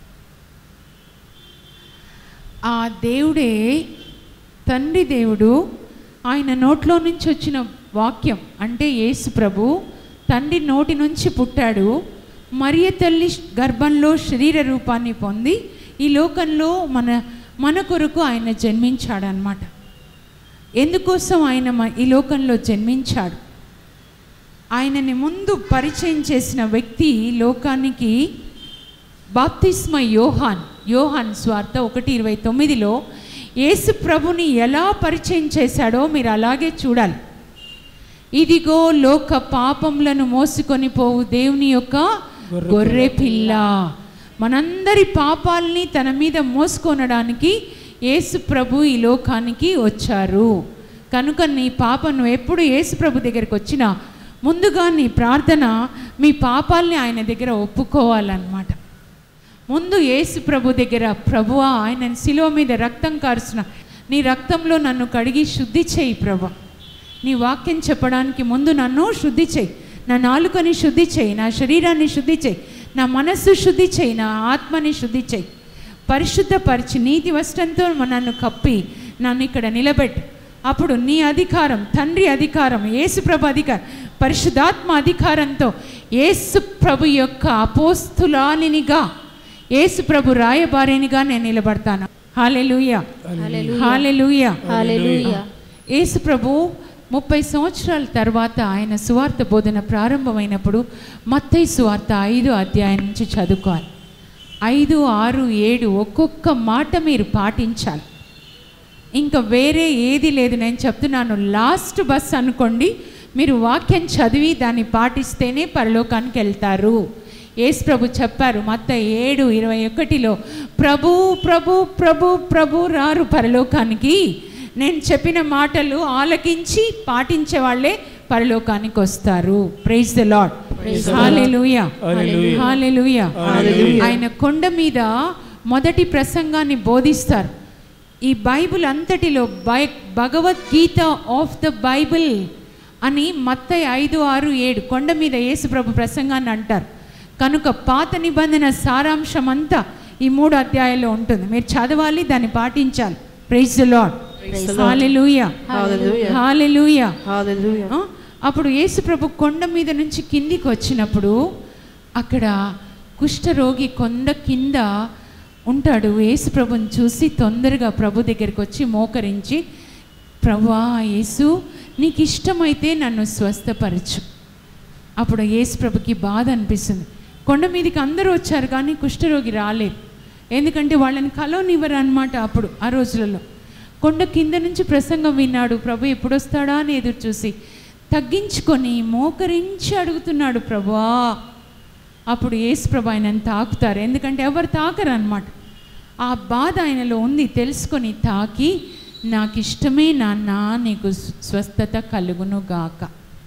[SPEAKER 1] ఆ దేవుడే, తండ్రి దేవుడు, ఆయన నోట్లో నుంచి వచ్చిన వాక్యం అంటే యేసు ప్రభు తండ్రి నోటి నుంచి పుట్టాడు. మరియ తల్లి గర్భంలో శరీర రూపాన్ని పొంది ఈ లోకంలో మన కొరకు ఆయన జన్మించాడనమాట. ఎందుకోసం ఆయన ఈ లోకంలో జన్మించాడు? ఆయనని ముందు పరిచయం చేసిన వ్యక్తి లోకానికి బాప్తిస్మ యోహాన్ స్వార్త 1:29లో యేసు ప్రభుని ఎలా పరిచయం చేశాడో మీరు అలాగే చూడాలి. ఇదిగో లోక పాపములను మోసుకొని పోవు దేవుని యొక్క గొర్రె పిల్ల, మనందరి పాపాలని తన మీద మోసుకొనడానికి యేసు ప్రభు ఈ లోకానికి వచ్చారు. కనుక నీ పాపం, నువ్వు ఎప్పుడు యేసు ప్రభు దగ్గరికి వచ్చినా ముందుగా నీ ప్రార్థన మీ పాపాలని ఆయన దగ్గర ఒప్పుకోవాలన్నమాట. ముందు యేసు ప్రభు దగ్గర, ప్రభువా, ఆయన శిలువ మీద రక్తం కారుస్తున్నా, నీ రక్తంలో నన్ను కడిగి శుద్ధి చేయి ప్రభా. నీ వాక్యం చెప్పడానికి ముందు నన్ను శుద్ధి చేయి, నా నాలుకని శుద్ధి చేయి, నా శరీరాన్ని శుద్ధి చేయి, నా మనస్సు శుద్ధి చేయి, నా ఆత్మని శుద్ధి చేయి, పరిశుద్ధపరిచి నీతి వస్త్రంతో నన్ను కప్పి నన్ను ఇక్కడ నిలబెట్టు. అప్పుడు నీ అధికారం, తండ్రి అధికారం, యేసు ప్రభు అధికారం, పరిశుద్ధాత్మ అధికారంతో యేసు ప్రభు యొక్క అపోస్తులానినిగా, యేసు ప్రభు రాయబారినిగా నేను నిలబడతాను. హల్లెలూయా, హల్లెలూయా, హల్లెలూయా. యేసు ప్రభు 30 సంవత్సరాల తర్వాత ఆయన సువార్త బోధన ప్రారంభమైనప్పుడు మత్తయి సువార్త 5వ అధ్యాయం నుంచి చదువుకోవాలి. 5, 6, 7 ఒక్కొక్క మాట మీరు పాటించాలి. ఇంకా వేరే ఏది లేదు. నేను చెప్తున్నాను, లాస్ట్ బస్ అనుకోండి. మీరు వాక్యం చదివి దాన్ని పాటిస్తేనే పరలోకానికి వెళ్తారు. యేసు ప్రభు చెప్పారు మత్తయి 7:21లో, ప్రభు ప్రభు ప్రభు ప్రభు రారు పరలోకానికి, నేను చెప్పిన మాటలు ఆలకించి పాటించే వాళ్ళే పరలోకానికి వస్తారు. Praise the Lord. Hallelujah, hallelujah. ఆయన కొండ మీద మొదటి ప్రసంగాన్ని బోధిస్తారు. ఈ బైబిల్ అంతటిలో భగవద్గీత ఆఫ్ ద బైబిల్ అని మత్తయి 5, 6, 7 కొండ మీద యేసు ప్రభు ప్రసంగాన్ని అంటారు. కనుక పాత నిబంధన సారాంశం అంతా ఈ 3 అధ్యాయాల్లో ఉంటుంది. మీరు చదవాలి, దాన్ని పాటించాలి. Praise the Lord. Hallelujah, hallelujah, hallelujah. అప్పుడు యేసు ప్రభు కొండ మీద నుంచి కిందికి వచ్చినప్పుడు అక్కడ కుష్ఠరోగి కొండ కింద ఉంటాడు. యేసు ప్రభుని చూసి తొందరగా ప్రభు దగ్గరికి వచ్చి మోకరించి, ప్రభువా యేసు, నీకు ఇష్టమైతే నన్ను స్వస్థపరచు. అప్పుడు యేసు ప్రభుకి బాధ అనిపిస్తుంది. కొండ మీదకి అందరూ వచ్చారు కానీ కుష్ఠరోగి రాలేదు. ఎందుకంటే వాళ్ళని కలవనివ్వరు అన్నమాట. అప్పుడు ఆ రోజులలో కొండ కింద నుంచి ప్రసంగం విన్నాడు. ప్రభు ఎప్పుడు వస్తాడా అని ఎదురు చూసి తగ్గించుకొని మోకరించి అడుగుతున్నాడు, ప్రభువా. అప్పుడు యేసు ప్రభు ఆయనను తాకుతారు. ఎందుకంటే ఎవరు తాకరు అన్నమాట. ఆ బాధ ఆయనలో ఉంది. తెలుసుకొని తాకి, నాకు ఇష్టమే నాన్న, నీకు స్వస్థత కలుగును గాక.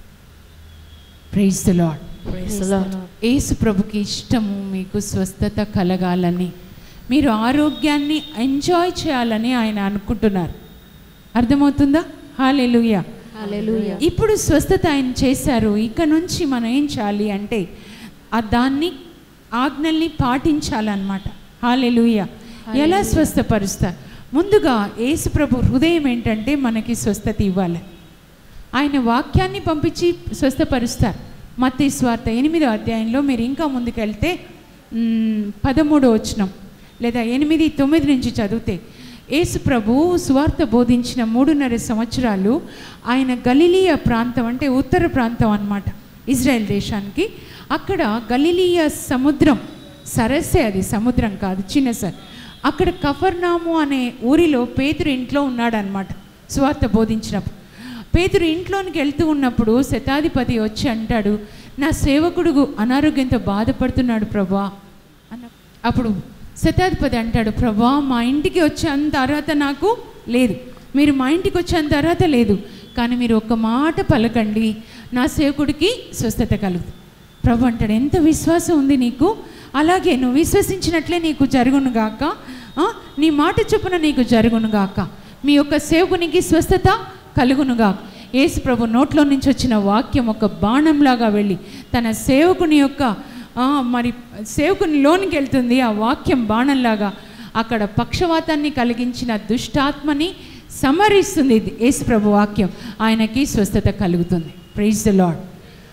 [SPEAKER 1] Praise the lord. యేసు ప్రభుకి ఇష్టము మీకు స్వస్థత కలగాలని. మీరు ఆరోగ్యాన్ని ఎంజాయ్ చేయాలని ఆయన అనుకుంటున్నారు. అర్థమవుతుందా? హల్లెలూయా.
[SPEAKER 3] హల్లెలూయా.
[SPEAKER 1] ఇప్పుడు స్వస్థత ఆయన చేశారు. ఇక నుంచి మనం ఏం చేయాలి అంటే దాన్ని ఆజ్ఞల్ని పాటించాలన్నమాట. హల్లెలూయా. ఎలా స్వస్థపరుస్తారు? ముందుగా యేసు ప్రభు హృదయం ఏంటంటే మనకి స్వస్థత ఇవ్వాలి. ఆయన వాక్యాన్ని పంపించి స్వస్థపరుస్తారు. మత్తయి సువార్త 8వ అధ్యాయంలో మీరు ఇంకా ముందుకెళ్తే 13వ వచనం లేదా 8-9 నుంచి చదివితే, యేసు ప్రభు సువార్త బోధించిన 3.5 సంవత్సరాలు ఆయన గలిలియ ప్రాంతం అంటే ఉత్తర ప్రాంతం అన్నమాట, ఇజ్రాయెల్ దేశానికి. అక్కడ గలిలియ సముద్రం, సరస్సే, అది సముద్రం కాదు, చిన్న సర్. అక్కడ కఫర్నాము అనే ఊరిలో పేతురు ఇంట్లో ఉన్నాడనమాట సువార్త బోధించినప్పుడు. పేతురు ఇంట్లోనికి వెళ్తూ ఉన్నప్పుడు శతాధిపతి వచ్చి అంటాడు, నా సేవకుడు అనారోగ్యంతో బాధపడుతున్నాడు ప్రభా అన్న. అప్పుడు శతాధిపతి అంటాడు, ప్రభా మా ఇంటికి వచ్చేంత అర్హత నాకు లేదు, మీరు మా ఇంటికి వచ్చేంత అర్హత లేదు, కానీ మీరు ఒక్క మాట పలకండి, నా సేవకుడికి స్వస్థత కలుగుతుంది. ప్రభు అంటాడు, ఎంత విశ్వాసం ఉంది నీకు, అలాగే నువ్వు విశ్వసించినట్లే నీకు జరుగునుగాక, నీ మాట చొప్పున నీకు జరుగునుగాక, మీ యొక్క సేవకునికి స్వస్థత కలుగునుగాక. యేసు ప్రభు నోట్లో నుంచి వచ్చిన వాక్యం ఒక బాణంలాగా వెళ్ళి తన సేవకుని యొక్క మరి సేవకుని లోనికి వెళ్తుంది. ఆ వాక్యం బాణంలాగా అక్కడ పక్షవాతాన్ని కలిగించిన దుష్టాత్మని సమరిస్తుంది. యేసు ప్రభు వాక్యం, ఆయనకి స్వస్థత కలుగుతుంది. Praise the Lord.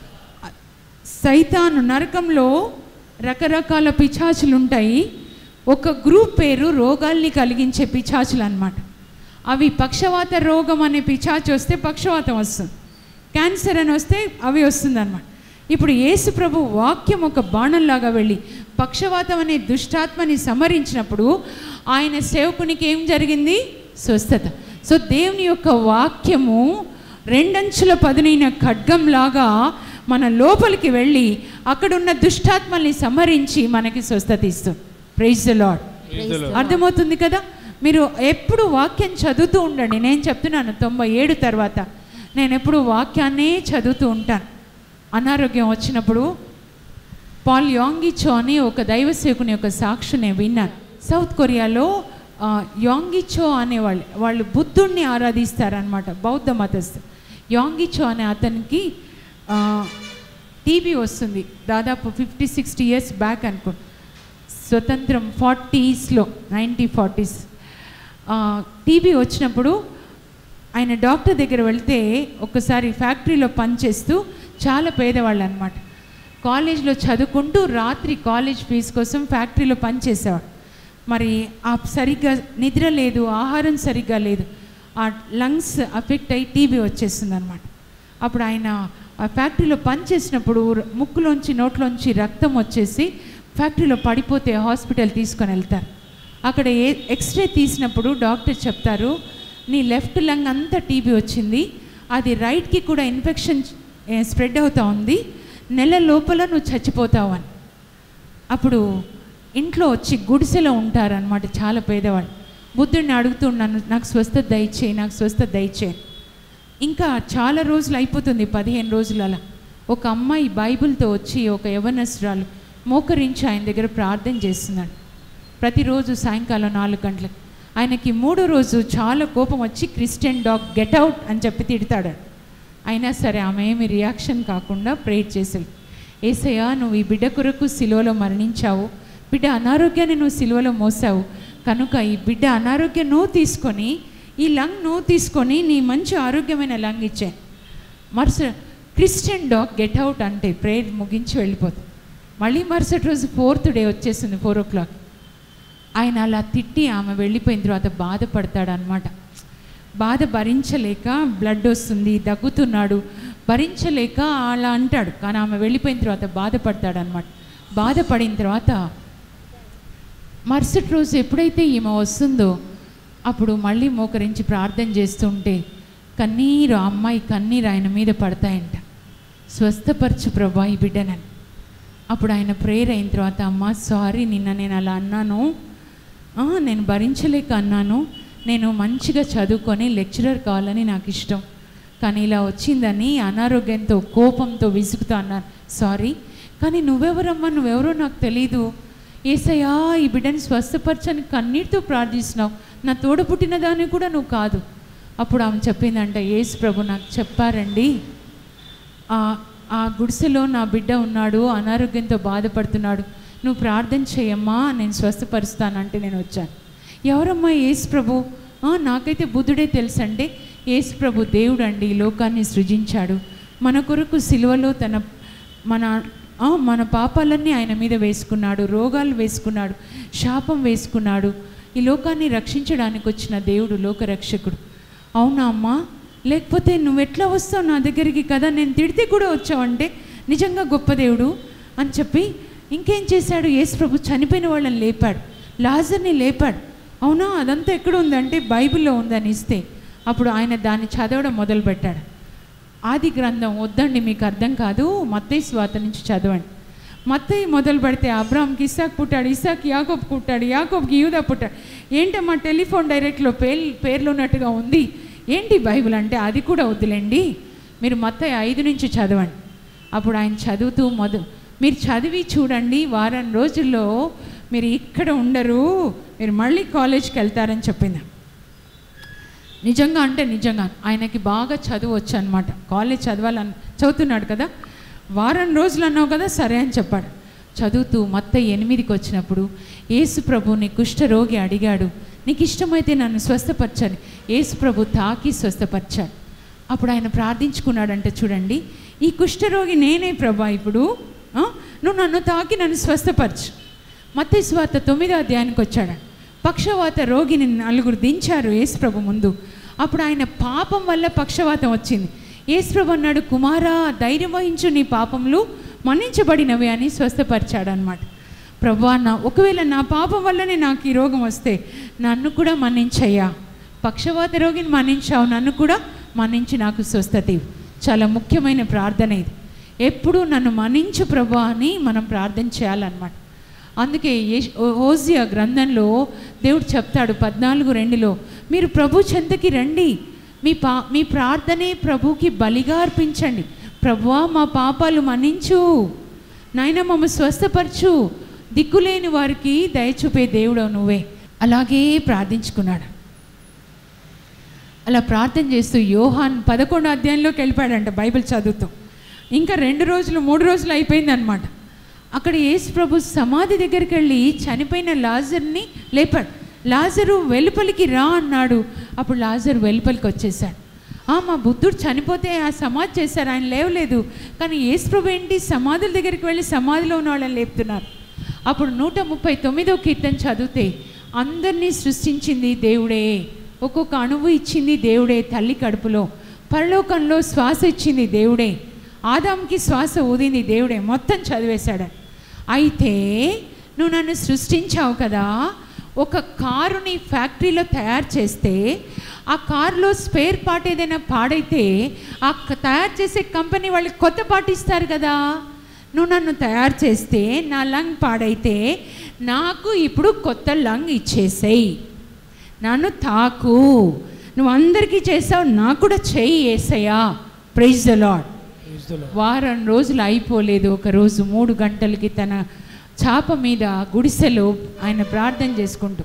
[SPEAKER 1] సైతాను నరకంలో రకరకాల పిశాచులు ఉంటాయి. ఒక గ్రూప్ పేరు రోగాల్ని కలిగించే పిశాచులు అన్నమాట. అవి పక్షవాత రోగం అనే పిశాచి వస్తే పక్షవాతం వస్తుంది, క్యాన్సర్ అని వస్తే అవి వస్తుంది అన్నమాట. ఇప్పుడు యేసు ప్రభు వాక్యం ఒక బాణంలాగా వెళ్ళి పక్షవాతం అనే దుష్టాత్మని సమరించినప్పుడు ఆయన సేవకునికి ఏం జరిగింది? స్వస్థత. సో దేవుని యొక్క వాక్యము రెండంచుల పదునైన ఖడ్గంలాగా మన లోపలికి వెళ్ళి అక్కడున్న దుష్టాత్మల్ని సమరించి మనకి స్వస్థత ఇస్తుంది. Praise the Lord. అర్థమవుతుంది కదా? మీరు ఎప్పుడు వాక్యం చదువుతూ ఉండండి. నేను చెప్తున్నాను, 97 తర్వాత నేను ఎప్పుడు వాక్యాన్నే చదువుతూ ఉంటాను. అనారోగ్యం వచ్చినప్పుడు పాల్ యాంగిచో అని ఒక దైవ సేవకుని యొక్క సాక్షి నేను విన్నాను. సౌత్ కొరియాలో యాంగిచో అనేవాళ్ళు, వాళ్ళు బుద్ధుణ్ణి ఆరాధిస్తారనమాట, బౌద్ధ మతస్థు. యాంగిచో అనే అతనికి టీబీ వస్తుంది. దాదాపు 50-60 ఇయర్స్ బ్యాక్ అనుకోండి, స్వతంత్రం 40s, 1940s టీబీ వచ్చినప్పుడు ఆయన డాక్టర్ దగ్గర వెళ్తే, ఒకసారి ఫ్యాక్టరీలో పనిచేస్తూ చాలా పేదవాళ్ళు అనమాట, కాలేజ్లో చదువుకుంటూ రాత్రి కాలేజ్ ఫీజు కోసం ఫ్యాక్టరీలో పనిచేసేవాడు. మరి సరిగ్గా నిద్ర లేదు, ఆహారం సరిగ్గా లేదు, ఆ లంగ్స్ అఫెక్ట్ అయ్యి టీబీ వచ్చేస్తుంది అనమాట. అప్పుడు ఆయన ఆ ఫ్యాక్టరీలో పనిచేసినప్పుడు ముక్కులోంచి నోట్లోంచి రక్తం వచ్చేసి ఫ్యాక్టరీలో పడిపోతే హాస్పిటల్ తీసుకొని వెళ్తారు. అక్కడ ఎక్స్రే తీసినప్పుడు డాక్టర్ చెప్తారు, నీ లెఫ్ట్ లంగ్ అంతా టీబీ వచ్చింది, అది రైట్కి కూడా ఇన్ఫెక్షన్ స్ప్రెడ్ అవుతూ ఉంది, నెల లోపల నువ్వు చచ్చిపోతావు అని. అప్పుడు ఇంట్లో వచ్చి గుడిసెలో ఉంటారనమాట చాలా పేదవాళ్ళు. బుద్ధుడిని అడుగుతున్నాను, నాకు స్వస్థత దయచేయి, నాకు స్వస్థత దయచేయి. ఇంకా చాలా రోజులు అయిపోతుంది, 15 రోజులు అలా. ఒక అమ్మాయి బైబిల్తో వచ్చి, ఒక యవనస్తురాలు మోకరించి ఆయన దగ్గర ప్రార్థన చేస్తున్నాడు ప్రతిరోజు సాయంకాలం 4 గంటలకు. ఆయనకి 3వ రోజు చాలా కోపం వచ్చి క్రిస్టియన్ డాగ్ గెట్ అవుట్ అని చెప్పి తిడతాడు. అయినా సరే ఆమె ఏమి రియాక్షన్ కాకుండా ప్రేయర్ చేశాడు. యేసయ్యా, నువ్వు ఈ బిడ్డ కొరకు సిలువలో మరణించావు, బిడ్డ అనారోగ్యాన్ని నువ్వు సిలువలో మోసావు, కనుక ఈ బిడ్డ అనారోగ్యం నువ్వు తీసుకొని, ఈ లంగ్ నువ్వు తీసుకొని నీ మంచి ఆరోగ్యమైన లంగ్ ఇచ్చే. క్రిస్టియన్ డాగ్ గెట్ అవుట్ అంటే ప్రేయర్ ముగించి వెళ్ళిపోతుంది. మళ్ళీ మరుసటి రోజు 4th డే వచ్చేసింది 4 o'clock. ఆయన అలా తిట్టి ఆమె వెళ్ళిపోయిన తర్వాత బాధపడతాడనమాట. బాధ భరించలేక బ్లడ్ వస్తుంది, దగ్గుతున్నాడు, భరించలేక అలా అంటాడు. కానీ ఆమె వెళ్ళిపోయిన తర్వాత బాధపడతాడనమాట. బాధపడిన తర్వాత మరుసటి రోజు ఎప్పుడైతే ఈమె వస్తుందో అప్పుడు మళ్ళీ మోకరించి ప్రార్థన చేస్తుంటే కన్నీరు, ఆ అమ్మాయి కన్నీరు ఆయన మీద పడతాయంట. స్వస్థపరచు ప్రభా ఈ బిడ్డనని. అప్పుడు ఆయన ప్రేయర్ అయిన తర్వాత, అమ్మ సారీ, నిన్న నేను అలా అన్నాను, నేను భరించలేక అన్నాను, నేను మంచిగా చదువుకొని లెక్చరర్ కావాలని నాకు ఇష్టం, కానీ ఇలా వచ్చిందని అనారోగ్యంతో కోపంతో విసుగుతూ అన్నాను, సారీ. కానీ నువ్వెవరమ్మా, నువ్వెవరో నాకు తెలీదు, యేసయ్యా ఈ బిడ్డని స్వస్థపరచని కన్నీటితో ప్రార్థిస్తున్నావు, నా తోడ పుట్టిన దాన్ని కూడా నువ్వు కాదు. అప్పుడు ఆమె చెప్పిందంట, యేసు ప్రభు నాకు చెప్పారండి, ఆ గుడిసెలో నా బిడ్డ ఉన్నాడు, అనారోగ్యంతో బాధపడుతున్నాడు, నువ్వు ప్రార్థన చేయమ్మా, నేను స్వస్థపరుస్తానంటే నేను వచ్చాను. ఎవరమ్మా యేసు ప్రభు? నాకైతే బుద్ధుడే తెలుసంటే, యేసు ప్రభు దేవుడు అండి, ఈ లోకాన్ని సృజించాడు, మన కొరకు సిలువలో మన పాపాలన్నీ ఆయన మీద వేసుకున్నాడు, రోగాలు వేసుకున్నాడు, శాపం వేసుకున్నాడు, ఈ లోకాన్ని రక్షించడానికి వచ్చిన దేవుడు, లోకరక్షకుడు. అవునా అమ్మా? లేకపోతే నువ్వెట్లా వస్తావు నా దగ్గరికి కదా, నేను తిడితే కూడా వచ్చావంటే నిజంగా గొప్ప దేవుడు అని చెప్పి ఇంకేం చేశాడు? యేసు ప్రభు చనిపోయిన వాళ్ళని లేపాడు, లాజర్ని లేపాడు. అవునా? అదంతా ఎక్కడ ఉందంటే బైబిల్లో ఉందని ఇస్తే అప్పుడు ఆయన దాన్ని చదవడం మొదలుపెట్టాడు. ఆది గ్రంథం వద్దండి, మీకు అర్థం కాదు, మత్తయి సువార్త నుంచి చదవండి. మత్తయి మొదలు పెడితే అబ్రాహాంకి ఇస్సాకు పుట్టాడు, ఇస్సాకు యాకోబు పుట్టాడు, యాకోబుకి యూదా పుట్టాడు. ఏంటమ్మా టెలిఫోన్ డైరెక్ట్లో పేర్లు ఉన్నట్టుగా ఉంది, ఏంటి బైబిల్ అంటే అది కూడా వద్దులేండి, మీరు మత్తయి 5 నుంచి చదవండి. అప్పుడు ఆయన చదువుతూ మీరు చదివి చూడండి, వారం రోజుల్లో మీరు ఇక్కడ ఉండరు, మీరు మళ్ళీ కాలేజ్కి వెళ్తారని చెప్పింది. నిజంగా అంటే నిజంగా ఆయనకి బాగా చదువు వచ్చు అనమాట, కాలేజ్ చదవాలని చదువుతున్నాడు కదా, వారం రోజులు అన్నావు కదా, సరే అని చెప్పాడు. చదువుతూ మత్తయి 8కి వచ్చినప్పుడు యేసు ప్రభుని కుష్ఠరోగి అడిగాడు, నీకు ఇష్టమైతే నన్ను స్వస్థపరచని. యేసు ప్రభు తాకి స్వస్థపరిచాడు. అప్పుడు ఆయన ప్రార్థించుకున్నాడంటే చూడండి, ఈ కుష్ఠరోగి నేనే ప్రభా, ఇప్పుడు నువ్వు నన్ను తాకి నన్ను స్వస్థపరచు. మత్తయి సువార్త 9వ అధ్యాయానికి వచ్చాడు. పక్షవాత రోగిని 4 దించారు యేసు ప్రభు ముందు. అప్పుడు ఆయన పాపం వల్ల పక్షవాతం వచ్చింది. యేసు ప్రభు అన్నాడు, కుమారా ధైర్యం వహించు, నీ పాపములు మన్నించబడినవి అని స్వస్థపరిచాడు అనమాట. ప్రభువా, ఒకవేళ నా పాపం వల్లనే నాకు ఈ రోగం వస్తే నన్ను కూడా మన్నించయ్యా, పక్షవాత రోగిని మన్నించావు, నన్ను కూడా మన్నించి నాకు స్వస్థత. చాలా ముఖ్యమైన ప్రార్థన ఇది. ఎప్పుడు నన్ను మన్నించు ప్రభువా అని మనం ప్రార్థన చేయాలన్నమాట. అందుకే హోసియా గ్రంథంలో దేవుడు చెప్తాడు 14:2లో, మీరు ప్రభు చెంతకి రండి, మీ ప్రార్థనే ప్రభుకి బలిగా అర్పించండి. ప్రభువా మా పాపాలు మన్నించు, నాయన మమ్మ స్వస్థపరచు, దిక్కులేని వారికి దయచూపే దేవుడు నువ్వే. అలాగే ప్రార్థించుకున్నాడు. అలా ప్రార్థన చేస్తూ యోహాన్ 11వ అధ్యాయంలోకి వెళ్ళిపోయాడంట బైబిల్ చదువుతూ. ఇంకా 2 రోజులు 3 రోజులు అయిపోయిందనమాట. అక్కడ యేసు ప్రభు సమాధి దగ్గరికి వెళ్ళి చనిపోయిన లాజర్ని లేపాడు. లాజరు వెలుపలికి రా అన్నాడు. అప్పుడు లాజరు వెలుపలికి వచ్చేసాడు. మా బుద్ధుడు చనిపోతే ఆ సమాధి చేశారు, ఆయన లేవలేదు. కానీ యేసు ప్రభు ఏంటి, సమాధుల దగ్గరికి వెళ్ళి సమాధిలో ఉన్న వాళ్ళని లేపుతున్నారు. అప్పుడు 139వ కీర్తన చదివితే, అందరినీ సృష్టించింది దేవుడే, ఒక్కొక్క అణువు ఇచ్చింది దేవుడే, తల్లి కడుపులో పరలోకంలో శ్వాస ఇచ్చింది దేవుడే, ఆదాంకి శ్వాస ఊదింది దేవుడే, మొత్తం చదివేశాడు. అయితే నువ్వు నన్ను సృష్టించావు కదా, ఒక కారుని ఫ్యాక్టరీలో తయారు చేస్తే ఆ కారులో స్పేర్ పార్ట్ ఏదైనా పాడైతే ఆ తయారు చేసే కంపెనీ వాళ్ళకి కొత్త పార్ట్ ఇస్తారు కదా. నువ్వు నన్ను తయారు చేస్తే నా లంగ్ పాడైతే నాకు ఇప్పుడు కొత్త లంగ్ ఇచ్చేసేయి, నన్ను తాకు, నువ్వు అందరికీ చేసావు, నాకు కూడా చెయ్యి యేసయ్యా. Praise the lord. వారం రోజులు అయిపోలేదు, ఒకరోజు 3 గంటలకి తన చాప మీద గుడిసెలో ఆయన ప్రార్థన చేసుకుంటూ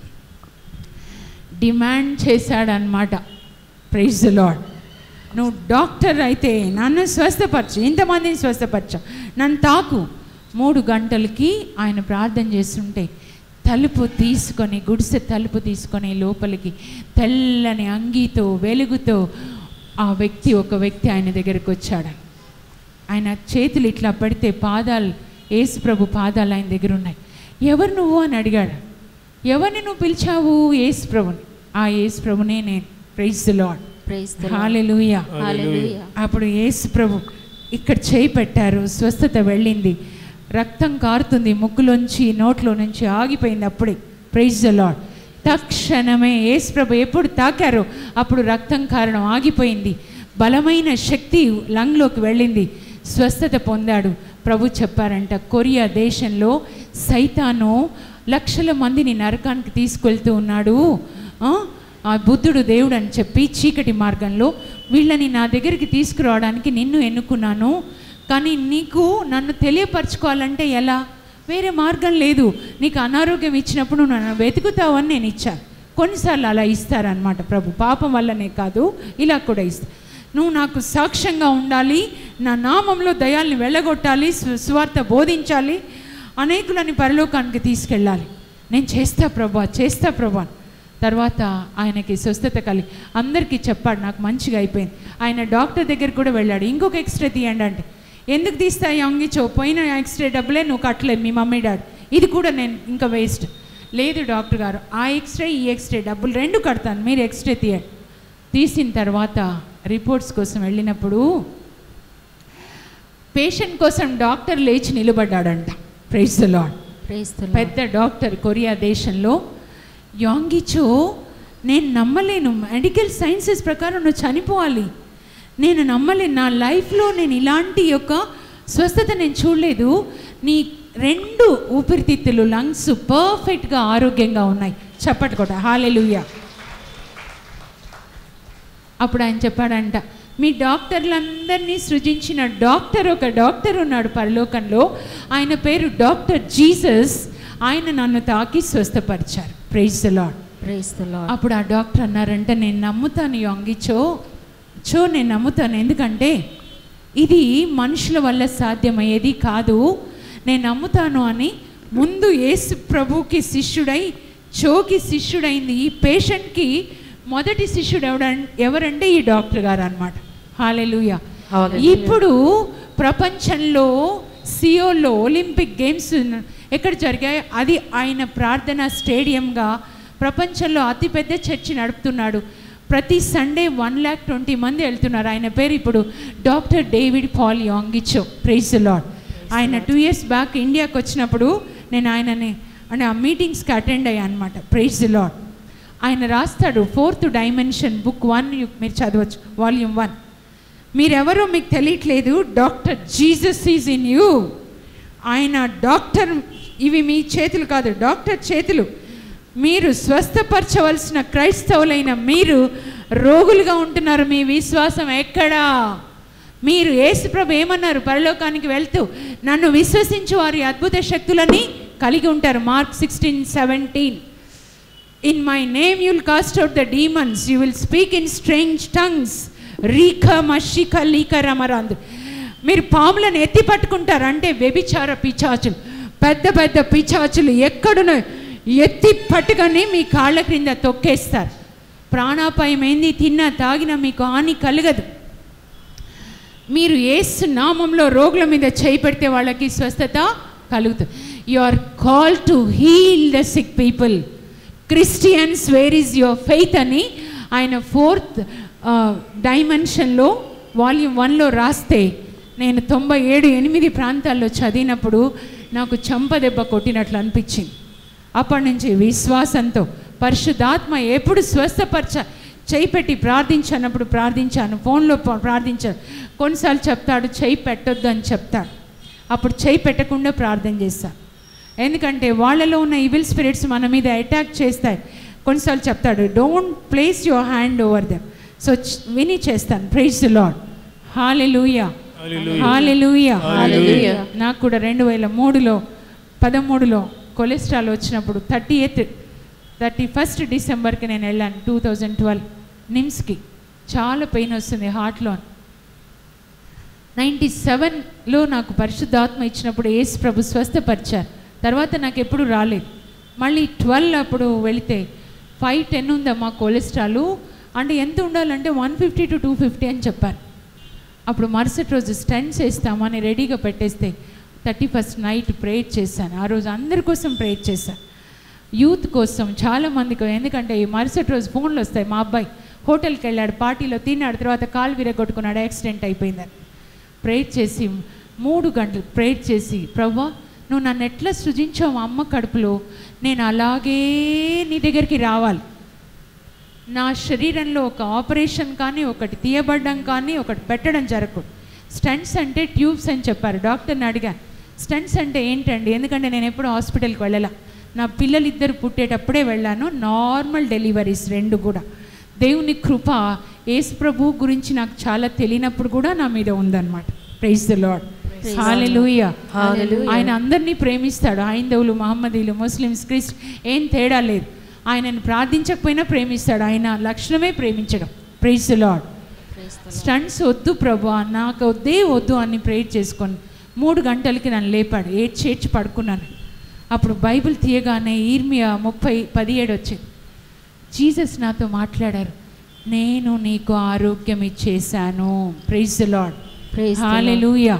[SPEAKER 1] డిమాండ్ చేశాడనమాట. Praise the Lord. నువ్వు డాక్టర్ అయితే నన్ను స్వస్థపరచు, ఇంతమందిని స్వస్థపరచు, నన్ను తాకు. 3 గంటలకి ఆయన ప్రార్థన చేస్తుంటే తలుపు తీసుకొని, గుడిసె తలుపు తీసుకొని లోపలికి తెల్లని అంగీతో వెలుగుతో ఒక వ్యక్తి ఆయన దగ్గరికి వచ్చాడు. ఆయన చేతులు ఇట్లా పడితే పాదాలు, యేసు ప్రభు పాదాలు ఆయన దగ్గర ఉన్నాయి. ఎవరు నువ్వు అని అడిగాడు. ఎవరిని నువ్వు పిలిచావు? యేసు ప్రభుని. ఆ యేసు ప్రభునే నేను. Praise the Lord. హల్లెలూయా. అప్పుడు యేసు ప్రభు ఇక్కడ చేయి పెట్టారు, స్వస్థత వెళ్ళింది, రక్తం కారుతుంది, ముక్కులోంచి నోట్లో నుంచి ఆగిపోయింది అప్పుడే. Praise the Lord. తక్షణమే యేసు ప్రభు ఎప్పుడు తాకారో అప్పుడు రక్తం కారణం ఆగిపోయింది, బలమైన శక్తి లంగ్లోకి వెళ్ళింది, స్వస్థత పొందాడు. ప్రభు చెప్పారంట, కొరియా దేశంలో సైతాను లక్షల మందిని నరకానికి తీసుకెళ్తూ ఉన్నాడు, ఆ బుద్ధుడు దేవుడు అని చెప్పి చీకటి మార్గంలో వీళ్ళని నా దగ్గరికి తీసుకురావడానికి నిన్ను ఎన్నుకున్నాను. కానీ నీకు నన్ను తెలియపరచుకోవాలంటే ఎలా? వేరే మార్గం లేదు. నీకు అనారోగ్యం ఇచ్చినప్పుడు నువ్వు నన్ను వెతుకుతావని నేను ఇచ్చాను. కొన్నిసార్లు అలా ఇస్తారనమాట ప్రభు. పాపం వల్లనే కాదు, ఇలా కూడా ఇస్తారు. నువ్వు నాకు సాక్ష్యంగా ఉండాలి, నా నామంలో దయాల్ని వెళ్ళగొట్టాలి, సువార్త బోధించాలి, అనేకులని పరలోకానికి తీసుకెళ్ళాలి. నేను చేస్తా ప్రభా, చేస్తా ప్రభా. తర్వాత ఆయనకి స్వస్థత కలిగి అందరికీ చెప్పాడు, నాకు మంచిగా అయిపోయింది. ఆయన డాక్టర్ దగ్గర కూడా వెళ్ళాడు. ఇంకొక ఎక్స్రే తీయండి అంటే, ఎందుకు తీస్తాయి అంగిచో, పోయిన ఎక్స్రే డబ్బులే నువ్వు కట్టలేదు మీ మమ్మీ డాడీ, ఇది కూడా నేను ఇంకా వేస్ట్. లేదు డాక్టర్ గారు, ఆ ఎక్స్రే ఈ ఎక్స్రే డబ్బులు 2 కడతాను, మీరు ఎక్స్రే తీయండి. తీసిన తర్వాత రిపోర్ట్స్ కోసం వెళ్ళినప్పుడు పేషెంట్ కోసం డాక్టర్ లేచి నిలబడ్డాడంట. Praise the Lord. పెద్ద డాక్టర్ కొరియా దేశంలో. యాంగిచో, నేను నమ్మలేను, మెడికల్ సైన్సెస్ ప్రకారం నువ్వు చనిపోవాలి, నేను నమ్మలేను, నా లైఫ్లో నేను ఇలాంటి యొక్క స్వస్థత నేను చూడలేదు. నీ 2 ఊపిరితిత్తులు లంగ్స్ పర్ఫెక్ట్గా ఆరోగ్యంగా ఉన్నాయి. చప్పటి కొట్ట, హల్లెలూయా. అప్పుడు ఆయన చెప్పాడంట, మీ డాక్టర్లందరినీ సృజించిన ఒక డాక్టర్ ఉన్నాడు పరలోకంలో, ఆయన పేరు డాక్టర్ జీసస్. ఆయన నన్ను తాకి స్వస్థపరిచారు. Praise the Lord. అప్పుడు ఆ డాక్టర్ అన్నారంట, నేను నమ్ముతాను యాంగిచో, నేను నమ్ముతాను, ఎందుకంటే ఇది మనుషుల వల్ల సాధ్యమయ్యేది కాదు, నేను నమ్ముతాను అని ముందు యేసు ప్రభుకి శిష్యుడై చోకి శిష్యుడైంది. ఈ పేషెంట్కి మొదటి శిష్యుడు ఎవరంటే ఈ డాక్టర్ గారు అన్నమాట. హల్లెలూయా. ఇప్పుడు ప్రపంచంలో సియోల్లో ఒలింపిక్ గేమ్స్ ఎక్కడ జరిగాయి, అది ఆయన ప్రార్థన స్టేడియంగా ప్రపంచంలో అతిపెద్ద చర్చి నడుపుతున్నాడు. ప్రతి సండే 120,000 మంది వెళ్తున్నారు. ఆయన పేరు ఇప్పుడు doctor David Paul Yonggi Cho. Praise the Lord. ఆయన 2 years బ్యాక్ ఇండియాకి వచ్చినప్పుడు నేను ఆయనని ఆ మీటింగ్స్కి అటెండ్ అయ్యాను అనమాట. Praise the Lord. ఆయన రాస్తాడు 4th Dimension బుక్ 1 మీరు చదవచ్చు, Volume 1. మీరెవరో మీకు తెలియట్లేదు, doctor Jesus is in you. ఆయన డాక్టర్, ఇవి మీ చేతులు కాదు, డాక్టర్ చేతులు. మీరు స్వస్థపరచవలసిన క్రైస్తవులైన మీరు రోగులుగా ఉంటున్నారు. మీ విశ్వాసం ఎక్కడా? మీరు యేసుప్రభు ఏమన్నారు పరలోకానికి వెళ్తూ, నన్ను విశ్వసించు వారి అద్భుత శక్తులని కలిగి ఉంటారు. Mark 16:17. In my name you will cast out the demons, you will speak in strange tongues. రీక మషిక లీక రమరాందు. మీరు పాములను ఎత్తి పట్టుకుంటారు అంటే వ్యభిచార పిచాచులు, పెద్ద పెద్ద పిచాచులు ఎక్కడునో ఎత్తి పట్టుకొని మీ కాళ్ళ క్రింద తొక్కేస్తారు. ప్రాణాపాయం ఏంది, తిన్నా తాగినా మీకు హాని కలగదు. మీరు యేసు నామంలో రోగుల మీద చేయి పెడితే వాళ్ళకి స్వస్థత కలుగుతుంది. You are called to heal the sick people. Christians, where is your faith అని ఆయన 4th డైమెన్షన్లో Volume 1లో రాస్తే, నేను 97-8 ప్రాంతాల్లో చదివినప్పుడు నాకు చెంపదెబ్బ కొట్టినట్లు అనిపించింది. అప్పటి నుంచి విశ్వాసంతో పరిశుద్ధాత్మ ఎప్పుడు చేయి పెట్టి ప్రార్థించినప్పుడు ప్రార్థించాను, ఫోన్లో ప్రార్థించాను. కొన్నిసార్లు చెప్తాడు చేయి పెట్టొద్దు అని చెప్తాడు, అప్పుడు చేయి పెట్టకుండా ప్రార్థన చేస్తాను. ఎందుకంటే వాళ్ళలో ఉన్న ఈవిల్ స్పిరిట్స్ మన మీద అటాక్ చేస్తాయి. కొన్నిసార్లు చెప్తాడు don't place your hand over them. So విని చేస్తాను. Praise the Lord. Hallelujah, hallelujah, hallelujah. నాకు కూడా 2013లో కొలెస్ట్రాల్ వచ్చినప్పుడు 31st డిసెంబర్కి నేను వెళ్ళాను 2012 నిమ్స్కి. చాలా పెయిన్ వస్తుంది హార్ట్లో. 97లో నాకు పరిశుద్ధాత్మ ఇచ్చినప్పుడు యేసు ప్రభు స్వస్థపరిచారు. తర్వాత నాకు ఎప్పుడు రాలేదు. మళ్ళీ 12 అప్పుడు వెళితే 510 ఉందమ్మా కొలెస్ట్రాల్. అంటే ఎంత ఉండాలంటే 150 to 250 అని చెప్పారు. అప్పుడు మరుసటి రోజు స్టెంట్స్ వేస్తామని రెడీగా పెట్టేస్తే 31st నైట్ ప్రేయర్ చేశాను. ఆ రోజు అందరి కోసం ప్రేయర్ చేశాను, యూత్ కోసం, చాలామందికి. ఎందుకంటే ఈ మరుసటి రోజు ఫోన్లు వస్తాయి, మా అబ్బాయి హోటల్కి వెళ్ళాడు, పార్టీలో తిన్నాడు, తర్వాత కాలు విరగొట్టుకున్నాడు, యాక్సిడెంట్ అయిపోయిందని. ప్రేయర్ చేసి 3 గంటలు ప్రేయర్ చేసి, ప్రభువా నువ్వు నన్ను ఎట్లా సృజించావు అమ్మ కడుపులో, నేను అలాగే నీ దగ్గరికి రావాలి. నా శరీరంలో ఒక ఆపరేషన్ కానీ, ఒకటి తీయబడ్డం కానీ, ఒకటి పెట్టడం జరగకూడదు. స్టంట్స్ అంటే ట్యూబ్స్ అని చెప్పారు. డాక్టర్ని అడిగాను స్టంట్స్ అంటే ఏంటండి, ఎందుకంటే నేను ఎప్పుడు హాస్పిటల్కి వెళ్ళాల. నా పిల్లలు 2 పుట్టేటప్పుడే వెళ్ళాను, నార్మల్ డెలివరీస్ 2 కూడా. దేవుని కృప, యేసు ప్రభు గురించి నాకు చాలా తెలియనప్పుడు కూడా నా మీద ఉందన్నమాట. Praise the Lord. హల్లెలూయా. ఆయన అందరినీ ప్రేమిస్తాడు. హైందవులు, మహమ్మదీలు, ముస్లిమ్స్, క్రిస్ట్ ఏం తేడా లేదు. ఆయనను ప్రార్థించకపోయినా ప్రేమిస్తాడు. ఆయన లక్షణమే ప్రేమించడం. Praise the lord. స్టంట్స్ వద్దు ప్రభా, నాకు వద్దే వద్దు అని ప్రేయర్ చేసుకొని 3 గంటలకి నన్ను లేపాడు. ఏడ్చి పడుకున్నాను. అప్పుడు బైబిల్ తీయగానే ఇర్మియా 30:17 వచ్చింది. జీసస్ నాతో మాట్లాడారు, నేను నీకు ఆరోగ్యం ఇచ్చేసాను. Praise the Lord. హల్లెలూయా.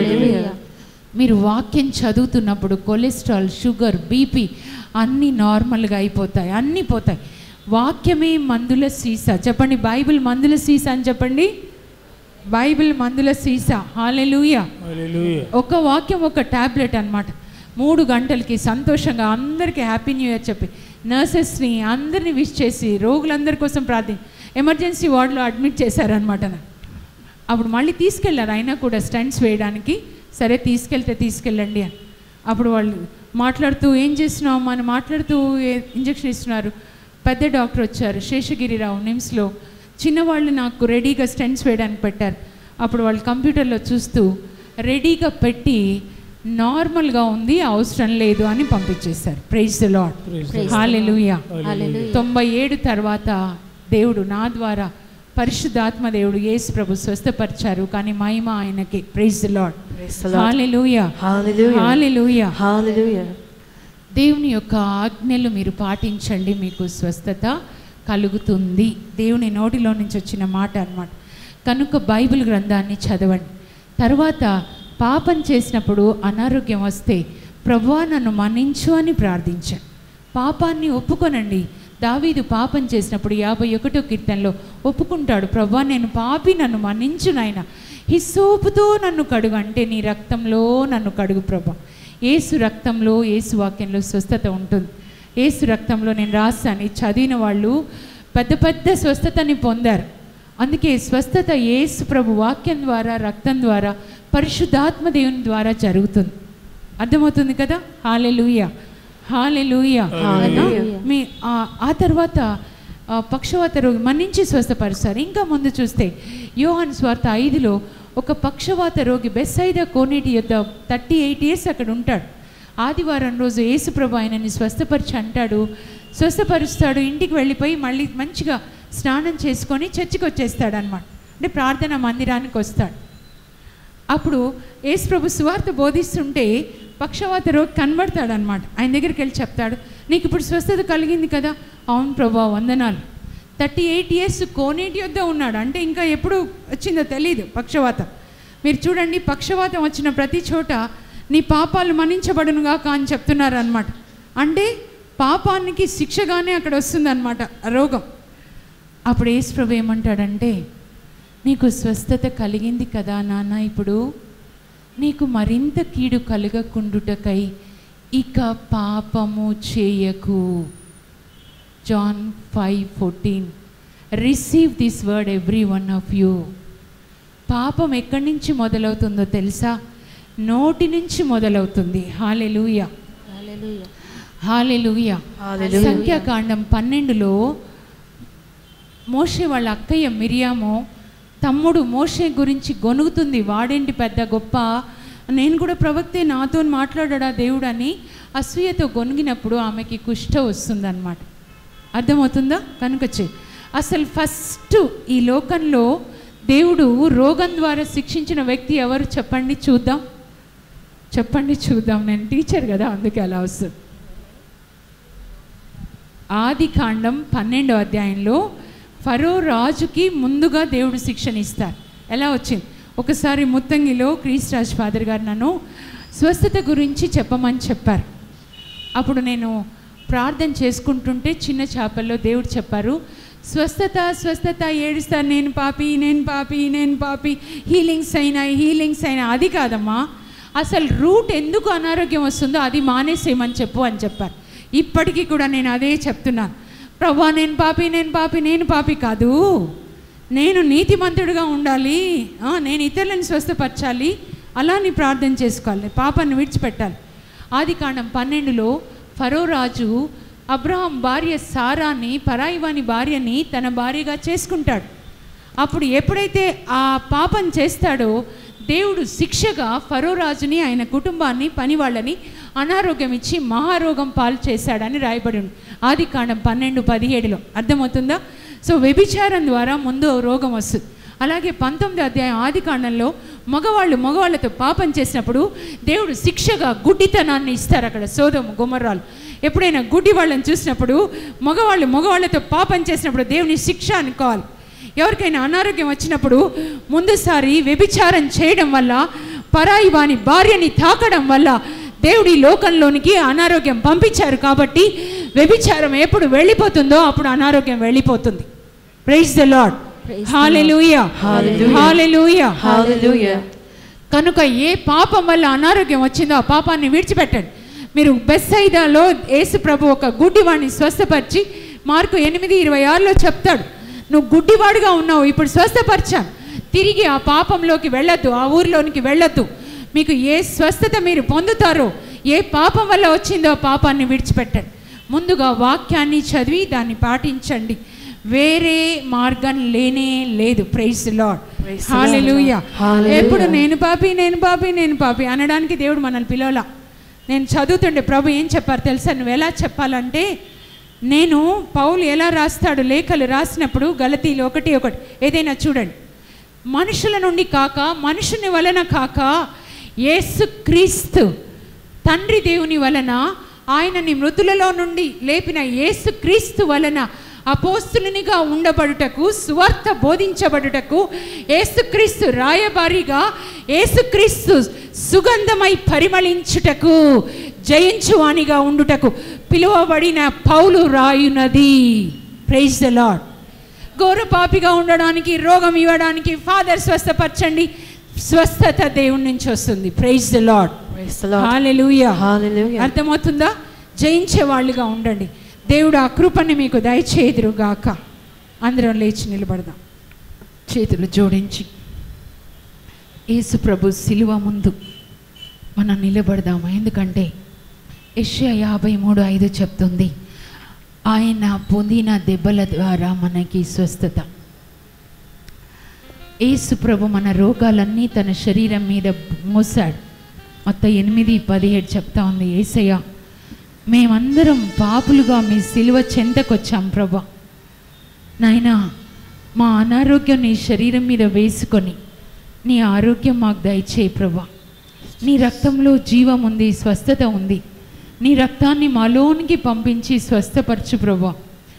[SPEAKER 1] మీరు వాక్యం చదువుతున్నప్పుడు కొలెస్ట్రాల్, షుగర్, బీపీ అన్నీ నార్మల్గా అయిపోతాయి, అన్నీ పోతాయి. వాక్యమే మందుల సీసా. చెప్పండి, బైబిల్ మందుల సీసా అని చెప్పండి. బైబిల్ మందుల సీసా. హల్లెలూయా. ఒక వాక్యం ఒక టాబ్లెట్ అన్నమాట. 3 గంటలకి సంతోషంగా అందరికీ హ్యాపీ న్యూ ఇయర్ చెప్పి నర్సెస్ని అందరినీ విష్ చేసి రోగులందరి కోసం ఎమర్జెన్సీ వార్డులో అడ్మిట్ చేశారనమాట. అప్పుడు మళ్ళీ తీసుకెళ్ళారు. అయినా కూడా స్టంట్స్ వేయడానికి. సరే తీసుకెళ్ళండి అని. అప్పుడు వాళ్ళు మాట్లాడుతూ ఏం చేస్తున్నావు అని మాట్లాడుతూ ఇంజక్షన్ ఇస్తున్నారు. పెద్ద డాక్టర్ వచ్చారు, శేషగిరిరావు, నిమ్స్లో. చిన్నవాళ్ళు నాకు రెడీగా స్టెంట్స్ వేయడానికి పెట్టారు. అప్పుడు వాళ్ళు కంప్యూటర్లో చూస్తూ రెడీగా పెట్టి నార్మల్గా ఉంది, అవసరం లేదు అని పంపించేశారు. Praise the Lord. హల్లెలూయా. 97 తర్వాత దేవుడు నా ద్వారా పరిశుద్ధాత్మ దేవుడు యేసు ప్రభు స్వస్థపరిచారు. కానీ మహిమ ఆయనకి. Praise the Lord. Hallelujah. Hallelujah. Hallelujah. దేవుని యొక్క ఆజ్ఞలు మీరు పాటించండి, మీకు స్వస్థత కలుగుతుంది. దేవుని నోటిలో నుంచి వచ్చిన మాట అన్నమాట. కనుక బైబిల్ గ్రంథాన్ని చదవండి. తర్వాత పాపం చేసినప్పుడు అనారోగ్యం వస్తే ప్రభువా నన్ను మన్నించు అని ప్రార్థించండి. పాపాన్ని ఒప్పుకొనండి. దావీదు పాపం చేసినప్పుడు 51వ కీర్తనలో ఒప్పుకుంటాడు, ప్రభువా నేను పాపి, నన్ను మన్నించు నాయనా, హిస్సోపుతో నన్ను కడుగు. అంటే నీ రక్తంలో నన్ను కడుగు ప్రభా. యేసు రక్తంలో, యేసు వాక్యంలో స్వస్థత ఉంటుంది. యేసు రక్తంలో నేను రాశాను, చదివిన వాళ్ళు పెద్ద స్వస్థతని పొందారు. అందుకే స్వస్థత యేసు ప్రభు వాక్యం ద్వారా, రక్తం ద్వారా, పరిశుద్ధాత్మ దేవుని ద్వారా జరుగుతుంది. అర్థమవుతుంది కదా. హల్లెలూయా. హల్లెలూయా. మీ ఆ తర్వాత పక్షవాత రోగి మన్నించి స్వస్థపరుస్తారు. ఇంకా ముందు చూస్తే యోహాను సువార్త 5లో ఒక పక్షవాత రోగి బెత్సైదా కోనేటి యొద్ద 38 years అక్కడ ఉంటాడు. ఆదివారం రోజు యేసుప్రభు ఆయనని స్వస్థపరిచి అంటాడు, స్వస్థపరుస్తాడు. ఇంటికి వెళ్ళిపోయి మళ్ళీ మంచిగా స్నానం చేసుకొని చర్చికి వచ్చేస్తాడు అనమాట. అంటే ప్రార్థన మందిరానికి వస్తాడు. అప్పుడు యేసుప్రభు సువార్త బోధిస్తుంటే పక్షవాత రోగి కనబడతాడు అనమాట. ఆయన దగ్గరికి వెళ్ళి చెప్తాడు, నీకు ఇప్పుడు స్వస్థత కలిగింది కదా. అవును ప్రభా, వందనాలు. 38 years కోనేటి యొద్ద ఉన్నాడు. అంటే ఇంకా ఎప్పుడు వచ్చిందో తెలియదు పక్షవాతం. మీరు చూడండి, పక్షవాతం వచ్చిన ప్రతి చోట నీ పాపాలు మన్నించబడునుగాక అని చెప్తున్నారు అనమాట. అంటే పాపానికి శిక్షగానే అక్కడ వస్తుందన్నమాట రోగం. అప్పుడు యేసు ప్రభు ఏమంటాడంటే, నీకు స్వస్థత కలిగింది కదా నాన్న, ఇప్పుడు నీకు మరింత కీడు కలగకుండుటకై ఇక పాపము చేయకు. John 5:14. Receive this word every one of you. పాపం ఎక్కడి నుంచి మొదలవుతుందో తెలుసా? నోటి నుంచి మొదలవుతుంది. హల్లెలూయా. హల్లెలూయా. సంఖ్యాకాండం 12లో మోషే వాళ్ళ అక్కయ్య మిరియాము తమ్ముడు మోషే గురించి గొనుగుతుంది. వాడేంటి పెద్ద గొప్ప, నేను కూడా ప్రవక్తే, నాతో మాట్లాడా దేవుడు అని అసూయతో గొనిగినప్పుడు ఆమెకి కుష్ఠ వస్తుందన్నమాట. అర్థమవుతుందా? కనుక అసలు ఫస్ట్ ఈ లోకంలో దేవుడు రోగం ద్వారా శిక్షించిన వ్యక్తి ఎవరు చెప్పండి చూద్దాం. నేను టీచర్ కదా, అందుకే అలా వస్తుంది. ఆదికాండం 12వ అధ్యాయంలో ఫరో రాజుకి ముందుగా దేవుడు శిక్షణ ఇస్తారు. ఎలా వచ్చింది? ఒకసారి ముత్తంగిలో క్రీస్తరాజ్ ఫాదర్ గారు నన్ను స్వస్థత గురించి చెప్పమని చెప్పారు. అప్పుడు నేను ప్రార్థన చేసుకుంటుంటే చిన్న చేపల్లో దేవుడు చెప్పారు, స్వస్థత ఏడుస్తాను, నేను పాపి, హీలింగ్స్ అయినా. అది కాదమ్మా, అసలు రూట్ ఎందుకు అనారోగ్యం వస్తుందో అది మానేసేయమని చెప్పు అని చెప్పారు. ఇప్పటికీ కూడా నేను అదే చెప్తున్నాను. ప్రభువా నేను పాపి కాదు, నేను నీతిమంతుడిగా ఉండాలి, నేను ఇతరులను స్వస్థపరచాలి, అలా నీ ప్రార్థన చేసుకోవాలి, పాపాన్ని విడిచిపెట్టాలి. ఆదికాండం 12లో ఫరో రాజు అబ్రహాం భార్య సారాని, పరాయివాని భార్యని తన భార్యగా చేసుకుంటాడు. అప్పుడు ఎప్పుడైతే ఆ పాపం చేస్తాడో దేవుడు శిక్షగా ఫరో రాజుని, ఆయన కుటుంబాన్ని, పని వాళ్ళని అనారోగ్యం ఇచ్చి మహారోగం పాలు చేశాడని రాయబడి ఉంది ఆదికాండం 12:17. అర్థమవుతుందా? సో వ్యభిచారం ద్వారా ముందు రోగం వస్తుంది. అలాగే 19వ అధ్యాయం ఆదికాండంలో మగవాళ్ళతో పాపం చేసినప్పుడు దేవుడు శిక్షగా గుడ్డితనాన్ని ఇస్తారు. అక్కడ సొదొమ గొమొర్రాలు ఎప్పుడైనా గుడ్డి వాళ్ళని చూసినప్పుడు మగవాళ్ళతో పాపం చేసినప్పుడు దేవుని శిక్ష అనుకోవాలి. ఎవరికైనా అనారోగ్యం వచ్చినప్పుడు ముందుసారి వ్యభిచారం చేయడం వల్ల, పరాయి వాని భార్యని తాకడం వల్ల దేవుడి లోకంలోనికి అనారోగ్యం పంపించారు. కాబట్టి వ్యభిచారం ఎప్పుడు వెళ్ళిపోతుందో అప్పుడు అనారోగ్యం వెళ్ళిపోతుంది. Praise the Lord. Hallelujah, hallelujah, hallelujah. కనుక ఏ పాపం వల్ల అనారోగ్యం వచ్చిందో ఆ పాపాన్ని విడిచిపెట్టండి. మీరు బెత్సైదాలో యేసు ప్రభు ఒక గుడ్డివాడిని స్వస్థపరిచి మార్కు 8:26లో చెప్తాడు, నువ్వు గుడ్డివాడుగా ఉన్నావు, ఇప్పుడు స్వస్థపరిచాను, తిరిగి ఆ పాపంలోకి వెళ్ళొద్దు, ఆ ఊరిలోనికి వెళ్ళొద్దు. మీకు ఏ స్వస్థత మీరు పొందుతారో, ఏ పాపం వల్ల వచ్చిందో ఆ పాపాన్ని విడిచిపెట్టండి. ముందుగా వాక్యాన్ని చదివి దాన్ని పాటించండి. వేరే మార్గం లేనే లేదు. Praise the Lord. హల్లెలూయా. ఎప్పుడు నేను పాపి అనడానికి దేవుడు మనల్ని పిలవలా. నేను చదువుతుండే ప్రభు ఏం చెప్పారు తెలుసా? నువ్వు ఎలా చెప్పాలంటే, నేను పౌలు ఎలా రాస్తాడు లేఖలు రాసినప్పుడు గలతీలు 1:1 ఏదైనా చూడండి, మనుషుల నుండి కాక మనుషుని వలన కాక యేసుక్రీస్తు తండ్రి దేవుని వలన, ఆయనని మృతులలో నుండి లేపిన యేసుక్రీస్తు వలన అపోస్తులునిగా ఉండబడుటకు, సువార్త బోధించబడుటకు, యేసుక్రీస్తు రాయబారిగా, యేసుక్రీస్తు సుగంధమై పరిమళించుటకు, జయించువానిగా ఉండుటకు పిలువబడిన పౌలు రాయునది. Praise the Lord. ఘోర పాపిగా ఉండడానికి, రోగం ఇవ్వడానికి, ఫాదర్ స్వస్థపరచండి, స్వస్థత దేవుని నుంచి వస్తుంది. Praise the Lord. హల్లెలూయా. అర్థమవుతుందా? జయించే వాళ్ళుగా ఉండండి. దేవుడు ఆ కృపని మీకు దయచేదురుగాక. అందరం లేచి నిలబడదాం, చేతులు జోడించి యేసు ప్రభు శిలువ ముందు మనం నిలబడదాము. ఎందుకంటే యెషయా 53:5 చెప్తుంది, ఆయన పొందిన దెబ్బల ద్వారా మనకి స్వస్థత. యేసు ప్రభు మన రోగాలన్నీ తన శరీరం మీద మోసాడు. మొత్తం 8:17 చెప్తా ఉంది, యేసయ్య మేమందరం పాపులుగా మీ సిలువ చెంతకొచ్చాం ప్రభా. నాయనా, మా అనారోగ్యం నీ శరీరం మీద వేసుకొని నీ ఆరోగ్యం మాకు దయచేయి ప్రభా. నీ రక్తంలో జీవం ఉంది, స్వస్థత ఉంది. నీ రక్తాన్ని మాలోనికి పంపించి స్వస్థపరచు ప్రభా.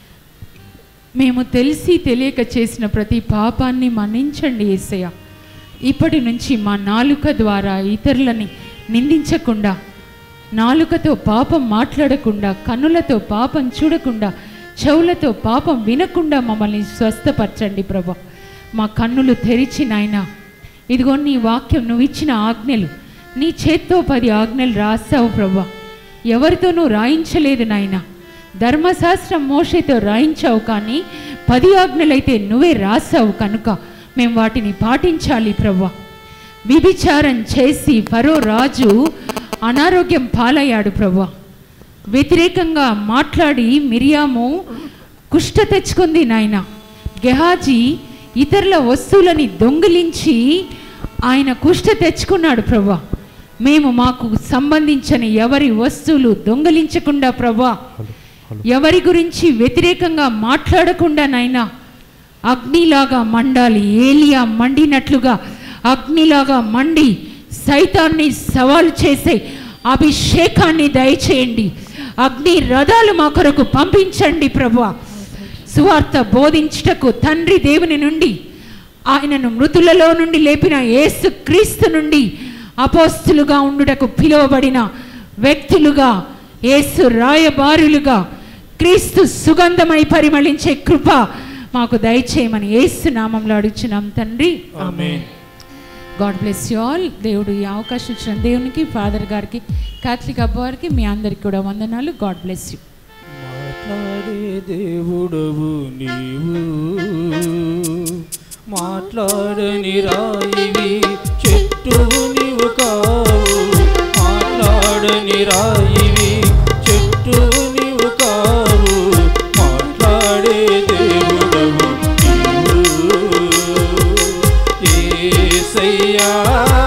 [SPEAKER 1] మేము తెలిసి తెలియక చేసిన ప్రతి పాపాన్ని మన్నించండి యేసయ్య. ఇప్పటి నుంచి మా నాలుక ద్వారా ఇతరులని నిందించకుండా, నాలుకతో పాపం మాట్లాడకుండా, కన్నులతో పాపం చూడకుండా, చెవులతో పాపం వినకుండా మమ్మల్ని స్వస్థపరచండి ప్రభా. మా కన్నులు తెరిచి నాయనా, ఇదిగో నీ వాక్యం, నువ్వు ఇచ్చిన ఆజ్ఞలు, నీ చేత్తో 10 ఆజ్ఞలు రాసావు ప్రభా. ఎవరితోనూ రాయించలేదు నాయన. ధర్మశాస్త్రం మోషేతో రాయించావు, కానీ 10 ఆజ్ఞలైతే నువ్వే రాసావు. కనుక మేము వాటిని పాటించాలి ప్రభా. వ్యభిచారం చేసి ఫరో రాజు అనారోగ్యం పాలయ్యాడు ప్రభా. వ్యతిరేకంగా మాట్లాడి మిరియాము కుష్ఠ తెచ్చుకుంది నాయన. గెహాజీ ఇతరుల వస్తువులని దొంగిలించి ఆయన కుష్ఠ తెచ్చుకున్నాడు ప్రభా. మేము మాకు సంబంధించిన ఎవరి వస్తువులు దొంగిలించకుండా ప్రభా, ఎవరి గురించి వ్యతిరేకంగా మాట్లాడకుండా నాయనా అగ్నిలాగా మండాలి. ఏలియా మండినట్లుగా అగ్నిలాగా మండి సైతాన్ని సవాలు చేసే అభిషేకాన్ని దయచేయండి. అగ్ని రథాలు మా కొరకు పంపించండి ప్రభువా. సువార్త బోధించుటకు తండ్రి దేవుని నుండి, ఆయనను మృతులలో నుండి లేపిన యేసు క్రీస్తు నుండి అపోస్తులుగా ఉండుటకు పిలువబడిన వ్యక్తులుగా, యేసు రాయబారులుగా, క్రీస్తు సుగంధమై పరిమళించే కృప మాకు దయచేయమని యేసు నామంలో అడుగుచున్నాం తండ్రి, amen. God bless you all. దేవుడు ఈ అవకాశం ఇచ్చిన దేవునికి, ఫాదర్ గారికి, కాథలిక్ అబ్బవారికి, మీ అందరికి కూడా వందనాలు. God bless you.
[SPEAKER 2] మాట్లాడే దేవుడవు నీవు, మాట్లాడని రాయివి చెట్టువు నీవు కావు. మాట్లాడని రాయివి చెట్టువు నీవు కావు. మాట్లాడే దేవుడవు నీవు యేసయ్యా.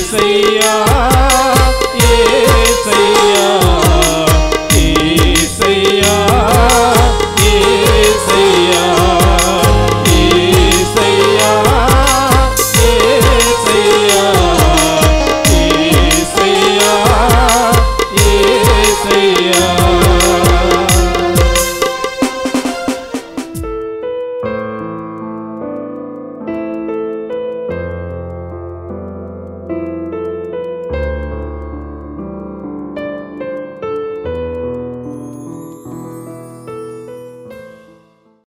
[SPEAKER 2] యేసయ్యా